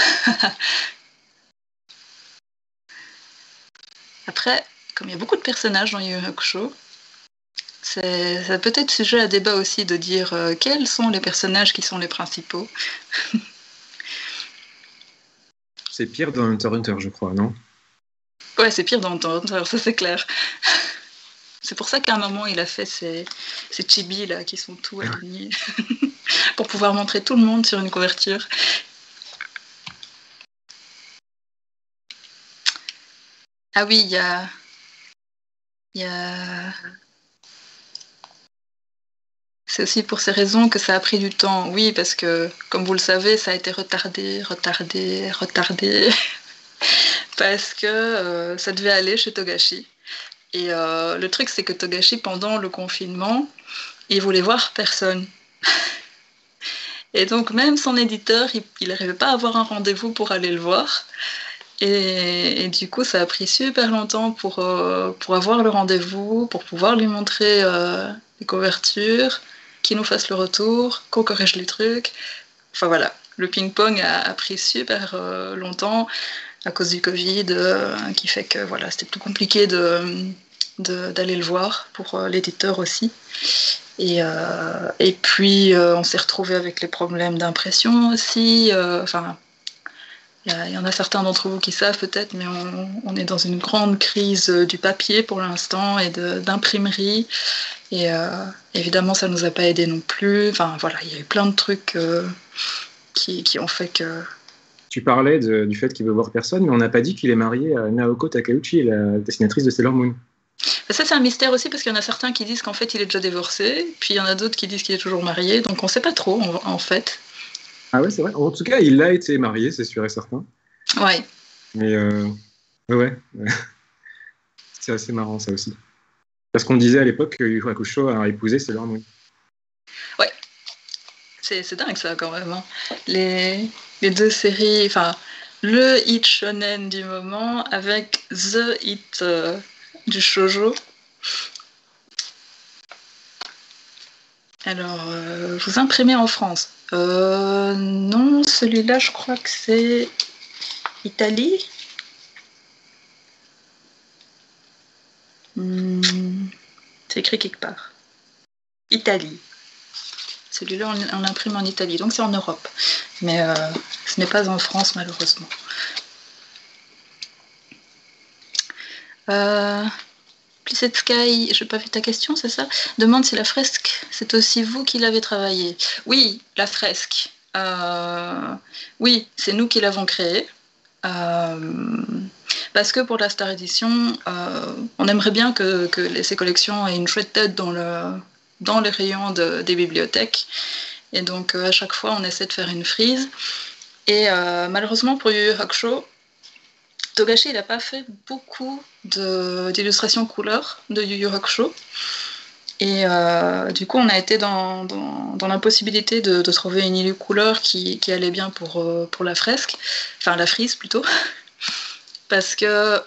Après, comme il y a beaucoup de personnages dans Yu Yu Hakusho, ça peut être sujet à débat aussi de dire quels sont les personnages qui sont les principaux. C'est pire dans Hunter x Hunter, je crois, non ? Ouais, c'est pire dans Hunter x Hunter, ça c'est clair. C'est pour ça qu'à un moment, il a fait ces chibis là, qui sont tout alignés, pour pouvoir montrer tout le monde sur une couverture. Ah oui, il y a... C'est aussi pour ces raisons que ça a pris du temps. Oui, parce que, comme vous le savez, ça a été retardé. Parce que ça devait aller chez Togashi. Et le truc, c'est que Togashi, pendant le confinement, il voulait voir personne. Et donc, même son éditeur, il n'arrivait pas à avoir un rendez-vous pour aller le voir. Et du coup, ça a pris super longtemps pour avoir le rendez-vous, pour pouvoir lui montrer les couvertures, qu'il nous fasse le retour, qu'on corrige les trucs. Enfin voilà, le ping-pong a pris super longtemps à cause du Covid, qui fait que voilà, c'était plus compliqué d'aller le voir pour l'éditeur aussi. Et puis, on s'est retrouvé avec les problèmes d'impression aussi. Il y en a certains d'entre vous qui savent peut-être, mais on est dans une grande crise du papier pour l'instant et d'imprimerie. Et évidemment, ça nous a pas aidé non plus. Enfin, voilà, il y a eu plein de trucs qui ont fait que... Tu parlais du fait qu'il veut voir personne, mais on n'a pas dit qu'il est marié à Naoko Takeuchi, la dessinatrice de Sailor Moon. Ça, c'est un mystère aussi, parce qu'il y en a certains qui disent qu'en fait, il est déjà divorcé, puis il y en a d'autres qui disent qu'il est toujours marié, donc on sait pas trop, en fait. Ah ouais, c'est vrai. En tout cas, il a été marié, c'est sûr et certain. Ouais. Mais ouais. C'est assez marrant, ça aussi. Parce qu'on disait à l'époque que Yu Hakusho a épousé Sailor Moon. Ouais. C'est dingue, ça, quand même. Hein. Les deux séries... Enfin, le hit shonen du moment avec the hit du shoujo. Alors, vous imprimez en France. Non, celui-là, je crois que c'est Italie. C'est écrit quelque part. Italie. Celui-là, on l'imprime en Italie, donc c'est en Europe. Mais ce n'est pas en France, malheureusement. Plisset Sky, je n'ai pas vu ta question, c'est ça? Demande si la fresque, c'est aussi vous qui l'avez travaillée. Oui, la fresque. Oui, c'est nous qui l'avons créée. Parce que pour la Star Edition, on aimerait bien que ces collections aient une chouette tête dans les rayons des bibliothèques. Et donc, à chaque fois, on essaie de faire une frise. Et malheureusement, pour Yu Yu Hakusho, Togashi, il n'a pas fait beaucoup d'illustrations couleurs de Yu Yu Hakusho. Et du coup, on a été dans l'impossibilité de trouver une illu couleur qui allait bien pour la fresque, enfin la frise plutôt, parce que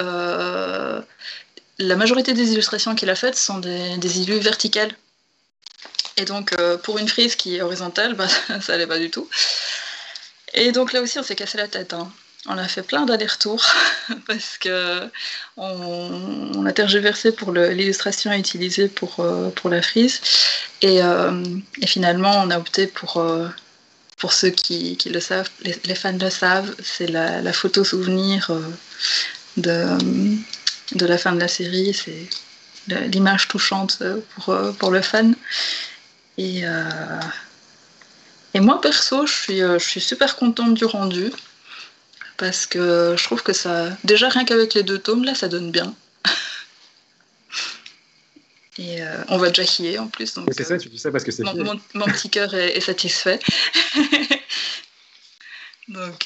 la majorité des illustrations qu'il a faites sont des illus verticales. Et donc, pour une frise qui est horizontale, bah, ça allait pas du tout. Et donc là aussi, on s'est cassé la tête. Hein. On a fait plein d'allers-retours parce que on a tergiversé pour l'illustration utilisée pour la frise. Et finalement, on a opté pour ceux qui le savent, les fans le savent, c'est la photo souvenir de la fin de la série. C'est l'image touchante pour le fan. Et moi, perso, je suis super contente du rendu. Parce que je trouve que ça... Déjà, rien qu'avec les 2 tomes, là, ça donne bien. Et on va déjà chier, en plus. Donc, c'est ça, tu dis ça parce que c'est fini. Mon petit cœur est satisfait. Donc...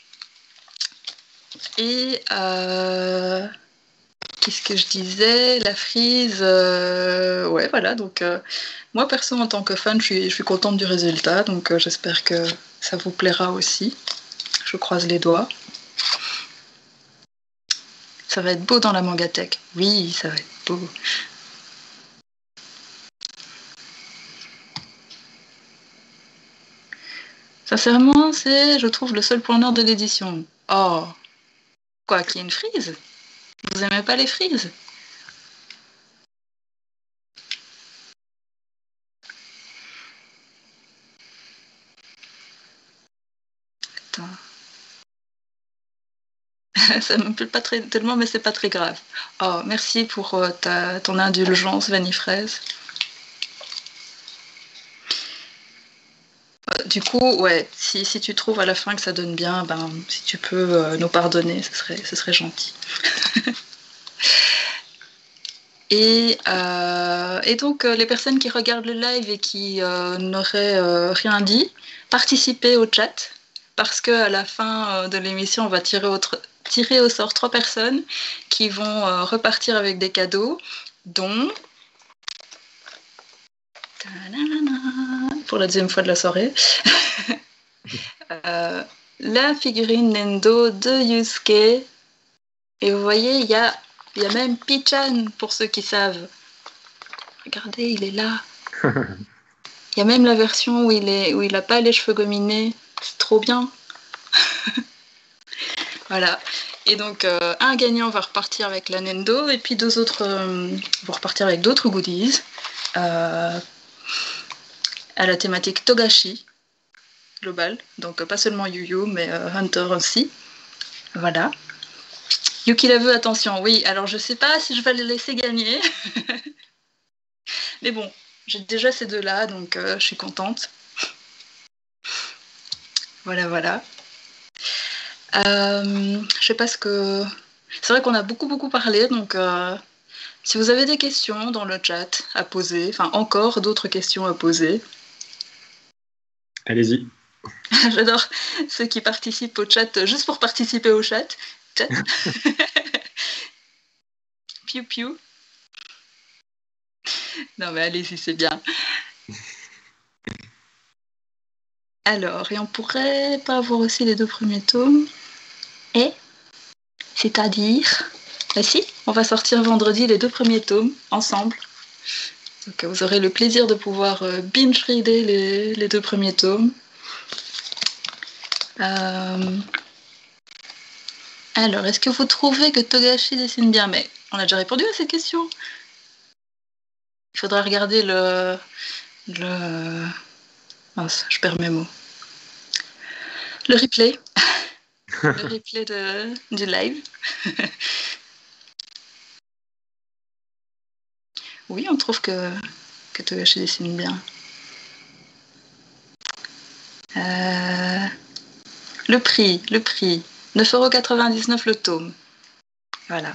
Et... Qu'est-ce que je disais? La frise... Ouais, voilà. Donc, moi, perso, en tant que fan, je suis contente du résultat. Donc, j'espère que ça vous plaira aussi. Je croise les doigts. Ça va être beau dans la mangatech. Oui, ça va être beau. Sincèrement, c'est, je trouve, le seul point noir de l'édition. Oh, quoi, qu'il y ait une frise? Vous aimez pas les frises? Attends. Ça me plaît pas tellement, mais c'est pas très grave. Oh, merci pour ton indulgence, Vanifraise. Du coup, ouais, si tu trouves à la fin que ça donne bien, ben, si tu peux nous pardonner, ce serait gentil. Et donc, les personnes qui regardent le live et qui n'auraient rien dit, participez au chat, parce qu'à la fin de l'émission, on va tirer au sort 3 personnes qui vont repartir avec des cadeaux, dont... pour la 2e fois de la soirée, la figurine Nendo de Yusuke. Et vous voyez, il y a même Pichan, pour ceux qui savent. Regardez, il est là. Il y a même la version où il a pas les cheveux gominés. C'est trop bien. Voilà. Et donc, un gagnant va repartir avec la Nendo, et puis 2 autres vont repartir avec d'autres goodies. À la thématique Togashi, globale. Donc, pas seulement Yu-Yu, mais Hunter aussi. Voilà. Yuki la veut, attention. Oui, alors je sais pas si je vais les laisser gagner. Mais bon, j'ai déjà ces deux-là, donc je suis contente. Voilà, voilà. Je sais pas ce que... C'est vrai qu'on a beaucoup parlé, donc si vous avez des questions dans le chat à poser, enfin encore d'autres questions à poser. Allez-y. J'adore ceux qui participent au chat juste pour participer au chat. Piou piou. Non mais allez-y, c'est bien. Alors, et on pourrait pas avoir aussi les 2 premiers tomes. Et c'est-à-dire... Bah si, on va sortir vendredi les 2 premiers tomes ensemble. Donc vous aurez le plaisir de pouvoir binge-reader les 2 premiers tomes. Alors, est-ce que vous trouvez que Togashi dessine bien? Mais on a déjà répondu à cette question. Il faudra regarder le... Mince, je perds mes mots. Le replay. Le replay du live. Oui, on trouve que Togashi dessine bien. Le prix. 9,99€ le tome. Voilà.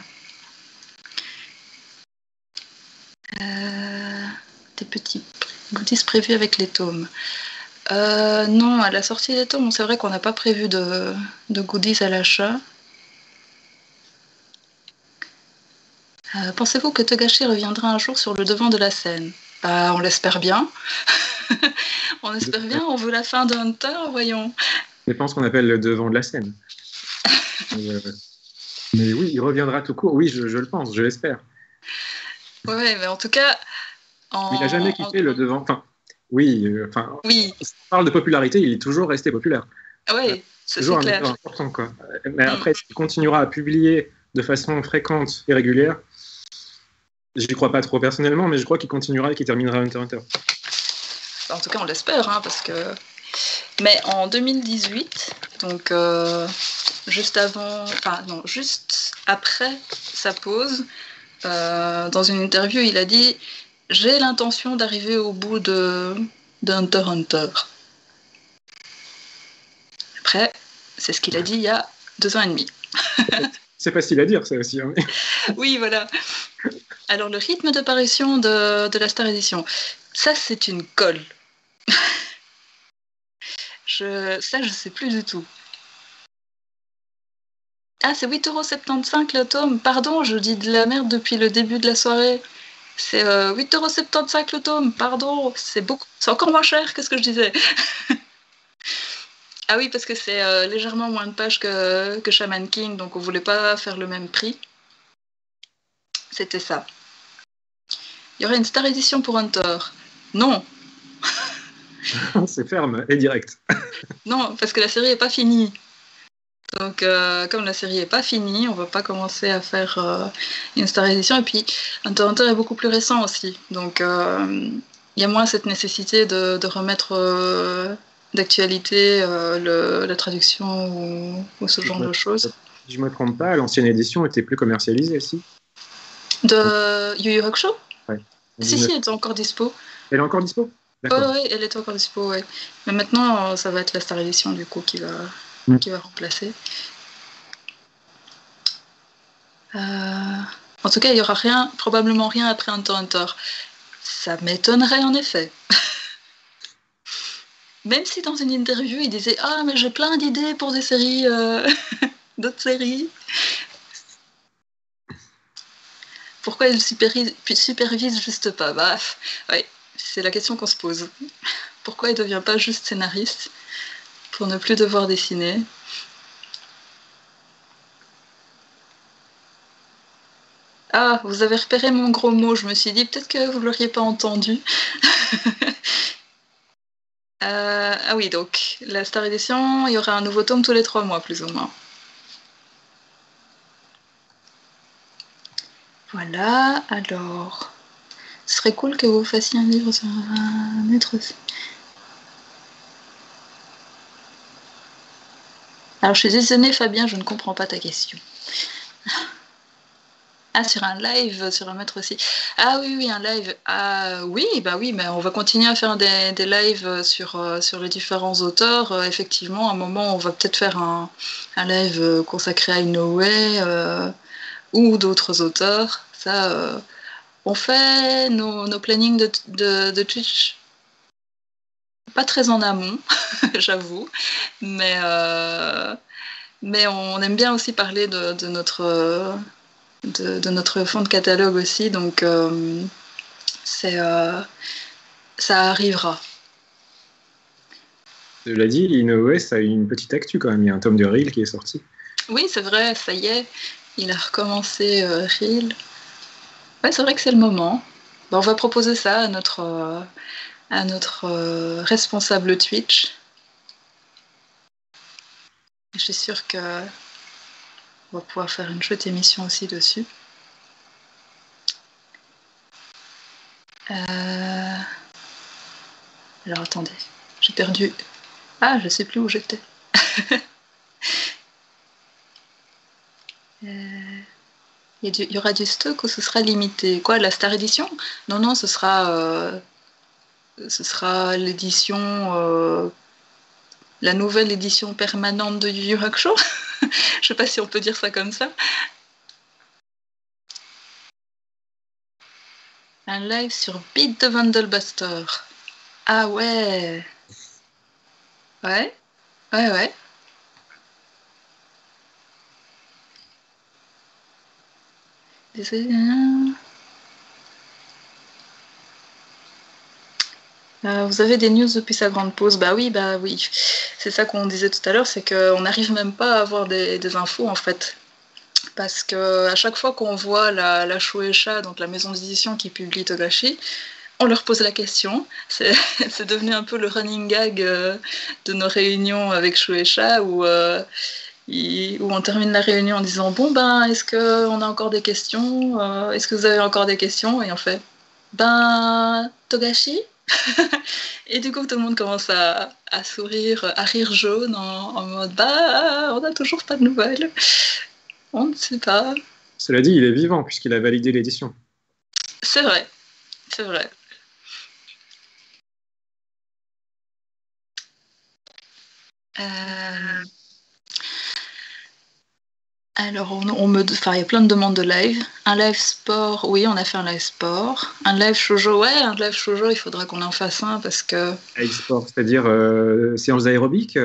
Des petits goodies prévus avec les tomes. Non, à la sortie des tomes, c'est vrai qu'on n'a pas prévu de goodies à l'achat. Pensez-vous que Togashi reviendra un jour sur le devant de la scène? Bah, on l'espère bien. On espère bien, on veut la fin de Hunter, voyons. Je pense qu'on appelle le devant de la scène. Mais oui, il reviendra tout court. Oui, je le pense, je l'espère. Ouais, mais en tout cas... Il n'a jamais quitté le devant. Enfin, oui, oui. Si on parle de popularité, il est toujours resté populaire. Oui, c'est toujours un clair. auteur important, quoi. Mais après, s'il continuera à publier de façon fréquente et régulière, j'y crois pas trop personnellement, mais je crois qu'il continuera et qu'il terminera Hunter x Hunter. En tout cas, on l'espère, hein, parce que... Mais en 2018, donc juste avant... Enfin, non, juste après sa pause, dans une interview, il a dit « J'ai l'intention d'arriver au bout de Hunter x Hunter ». Après, c'est ce qu'il a dit il y a 2 ans et demi. C'est facile à dire, ça aussi. Hein. Oui, voilà. Alors, le rythme de parution de la Star Edition, ça, c'est une colle. Ça, je sais plus du tout. Ah, c'est 8,75€ le tome. Pardon, je dis de la merde depuis le début de la soirée. C'est 8,75€ le tome. Pardon, c'est encore moins cher que ce que je disais. Ah oui, parce que c'est légèrement moins de pages que Shaman King, donc on voulait pas faire le même prix. C'était ça. Il y aurait une Star Edition pour Hunter. Non. C'est ferme et direct. Non, parce que la série n'est pas finie. Donc, comme la série n'est pas finie, on va pas commencer à faire une Star Edition. Et puis, Hunter x Hunter est beaucoup plus récent aussi. Donc, il y a moins cette nécessité de remettre d'actualité la traduction ou ce genre de choses. Si je me trompe pas, l'ancienne édition était plus commercialisée, si. De Yu Yu Hakusho ? Ouais. Si, elle est encore dispo. Elle est encore dispo ? D'accord. Oui, elle est encore dispo, ouais. Mais maintenant, ça va être la Star Edition, du coup, qui va remplacer. En tout cas, il n'y aura probablement rien après Hunter x Hunter. Ça m'étonnerait en effet. Même si dans une interview, il disait « Ah, mais j'ai plein d'idées pour des séries, d'autres séries. » Pourquoi il supervise juste pas? Bah, ouais, c'est la question qu'on se pose. Pourquoi il ne devient pas juste scénariste pour ne plus devoir dessiner? Ah, vous avez repéré mon gros mot, je me suis dit peut-être que vous ne l'auriez pas entendu. Ah oui, donc la Star Edition, il y aura un nouveau tome tous les 3 mois, plus ou moins. Voilà, alors... Ce serait cool que vous fassiez un livre sur un être... Alors je suis désolée Fabien, je ne comprends pas ta question. Ah, sur un live, sur un maître aussi. Ah oui, un live. Ah oui, mais on va continuer à faire des lives sur les différents auteurs. Effectivement, à un moment, on va peut-être faire un live consacré à Inoue ou d'autres auteurs. Ça, on fait nos plannings de Twitch pas très en amont, j'avoue, mais on aime bien aussi parler de notre fond de catalogue aussi, donc ça arrivera. Cela dit, Inoue, ça a une petite actu quand même. Il y a un tome de Reel qui est sorti. Oui, c'est vrai, ça y est, il a recommencé Reel. Ouais, c'est vrai que c'est le moment. Ben, on va proposer ça à notre responsable Twitch. Je suis sûre qu'on va pouvoir faire une chouette émission aussi dessus. Alors attendez, j'ai perdu. Ah, je sais plus où j'étais. Il y aura du stock ou ce sera limité? Quoi, la Star Edition? Non, ce sera l'édition, la nouvelle édition permanente de Yu Yu Hakusho. Je sais pas si on peut dire ça comme ça. Un live sur Beat the Vandalbuster. Ah ouais. Ouais. Vous avez des news depuis sa grande pause? Bah oui. C'est ça qu'on disait tout à l'heure, c'est qu'on n'arrive même pas à avoir des infos en fait. Parce que à chaque fois qu'on voit la Shueisha, donc la maison d'édition qui publie Togashi, on leur pose la question. C'est devenu un peu le running gag de nos réunions avec Shueisha où on termine la réunion en disant bon ben est-ce qu'on a encore des questions, est-ce que vous avez encore des questions, et on fait ben Togashi. Et du coup tout le monde commence à sourire, à rire jaune en mode bah on n'a toujours pas de nouvelles, on ne sait pas. Cela dit, il est vivant puisqu'il a validé l'édition. C'est vrai, c'est vrai. Alors, il y a plein de demandes de live. Un live sport, oui, on a fait un live sport. Un live shoujo, ouais, un live shoujo, il faudra qu'on en fasse un parce que. Live sport, c'est-à-dire séance d'aérobic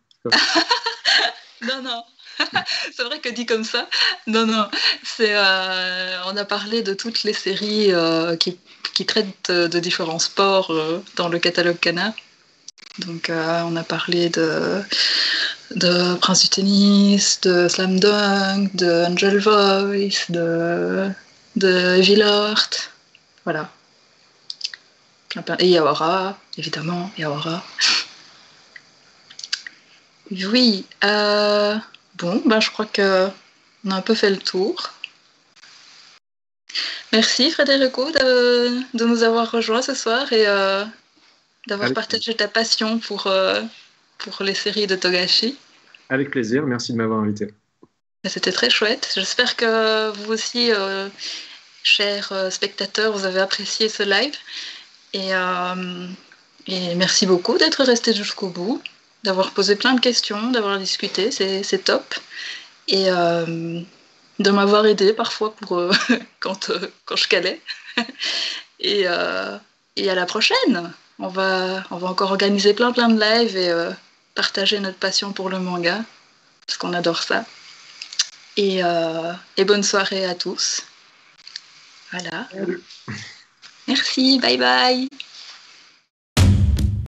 Non. C'est vrai que dit comme ça. Non. On a parlé de toutes les séries qui traitent de différents sports dans le catalogue Kana. Donc, on a parlé de Prince du Tennis, de Slam Dunk, de Angel Voice, de Villard. Voilà. Et Yawara, évidemment, Yawara. Oui. Bon, je crois qu'on a un peu fait le tour. Merci Frédérico de nous avoir rejoints ce soir et d'avoir partagé ta passion pour les séries de Togashi. Avec plaisir, merci de m'avoir invité. C'était très chouette. J'espère que vous aussi, chers spectateurs, vous avez apprécié ce live. Et merci beaucoup d'être resté jusqu'au bout, d'avoir posé plein de questions, d'avoir discuté, c'est top. Et de m'avoir aidé parfois pour quand je calais. Et à la prochaine. On va encore organiser plein de lives et partager notre passion pour le manga, parce qu'on adore ça. Et bonne soirée à tous. Voilà. Merci, bye bye.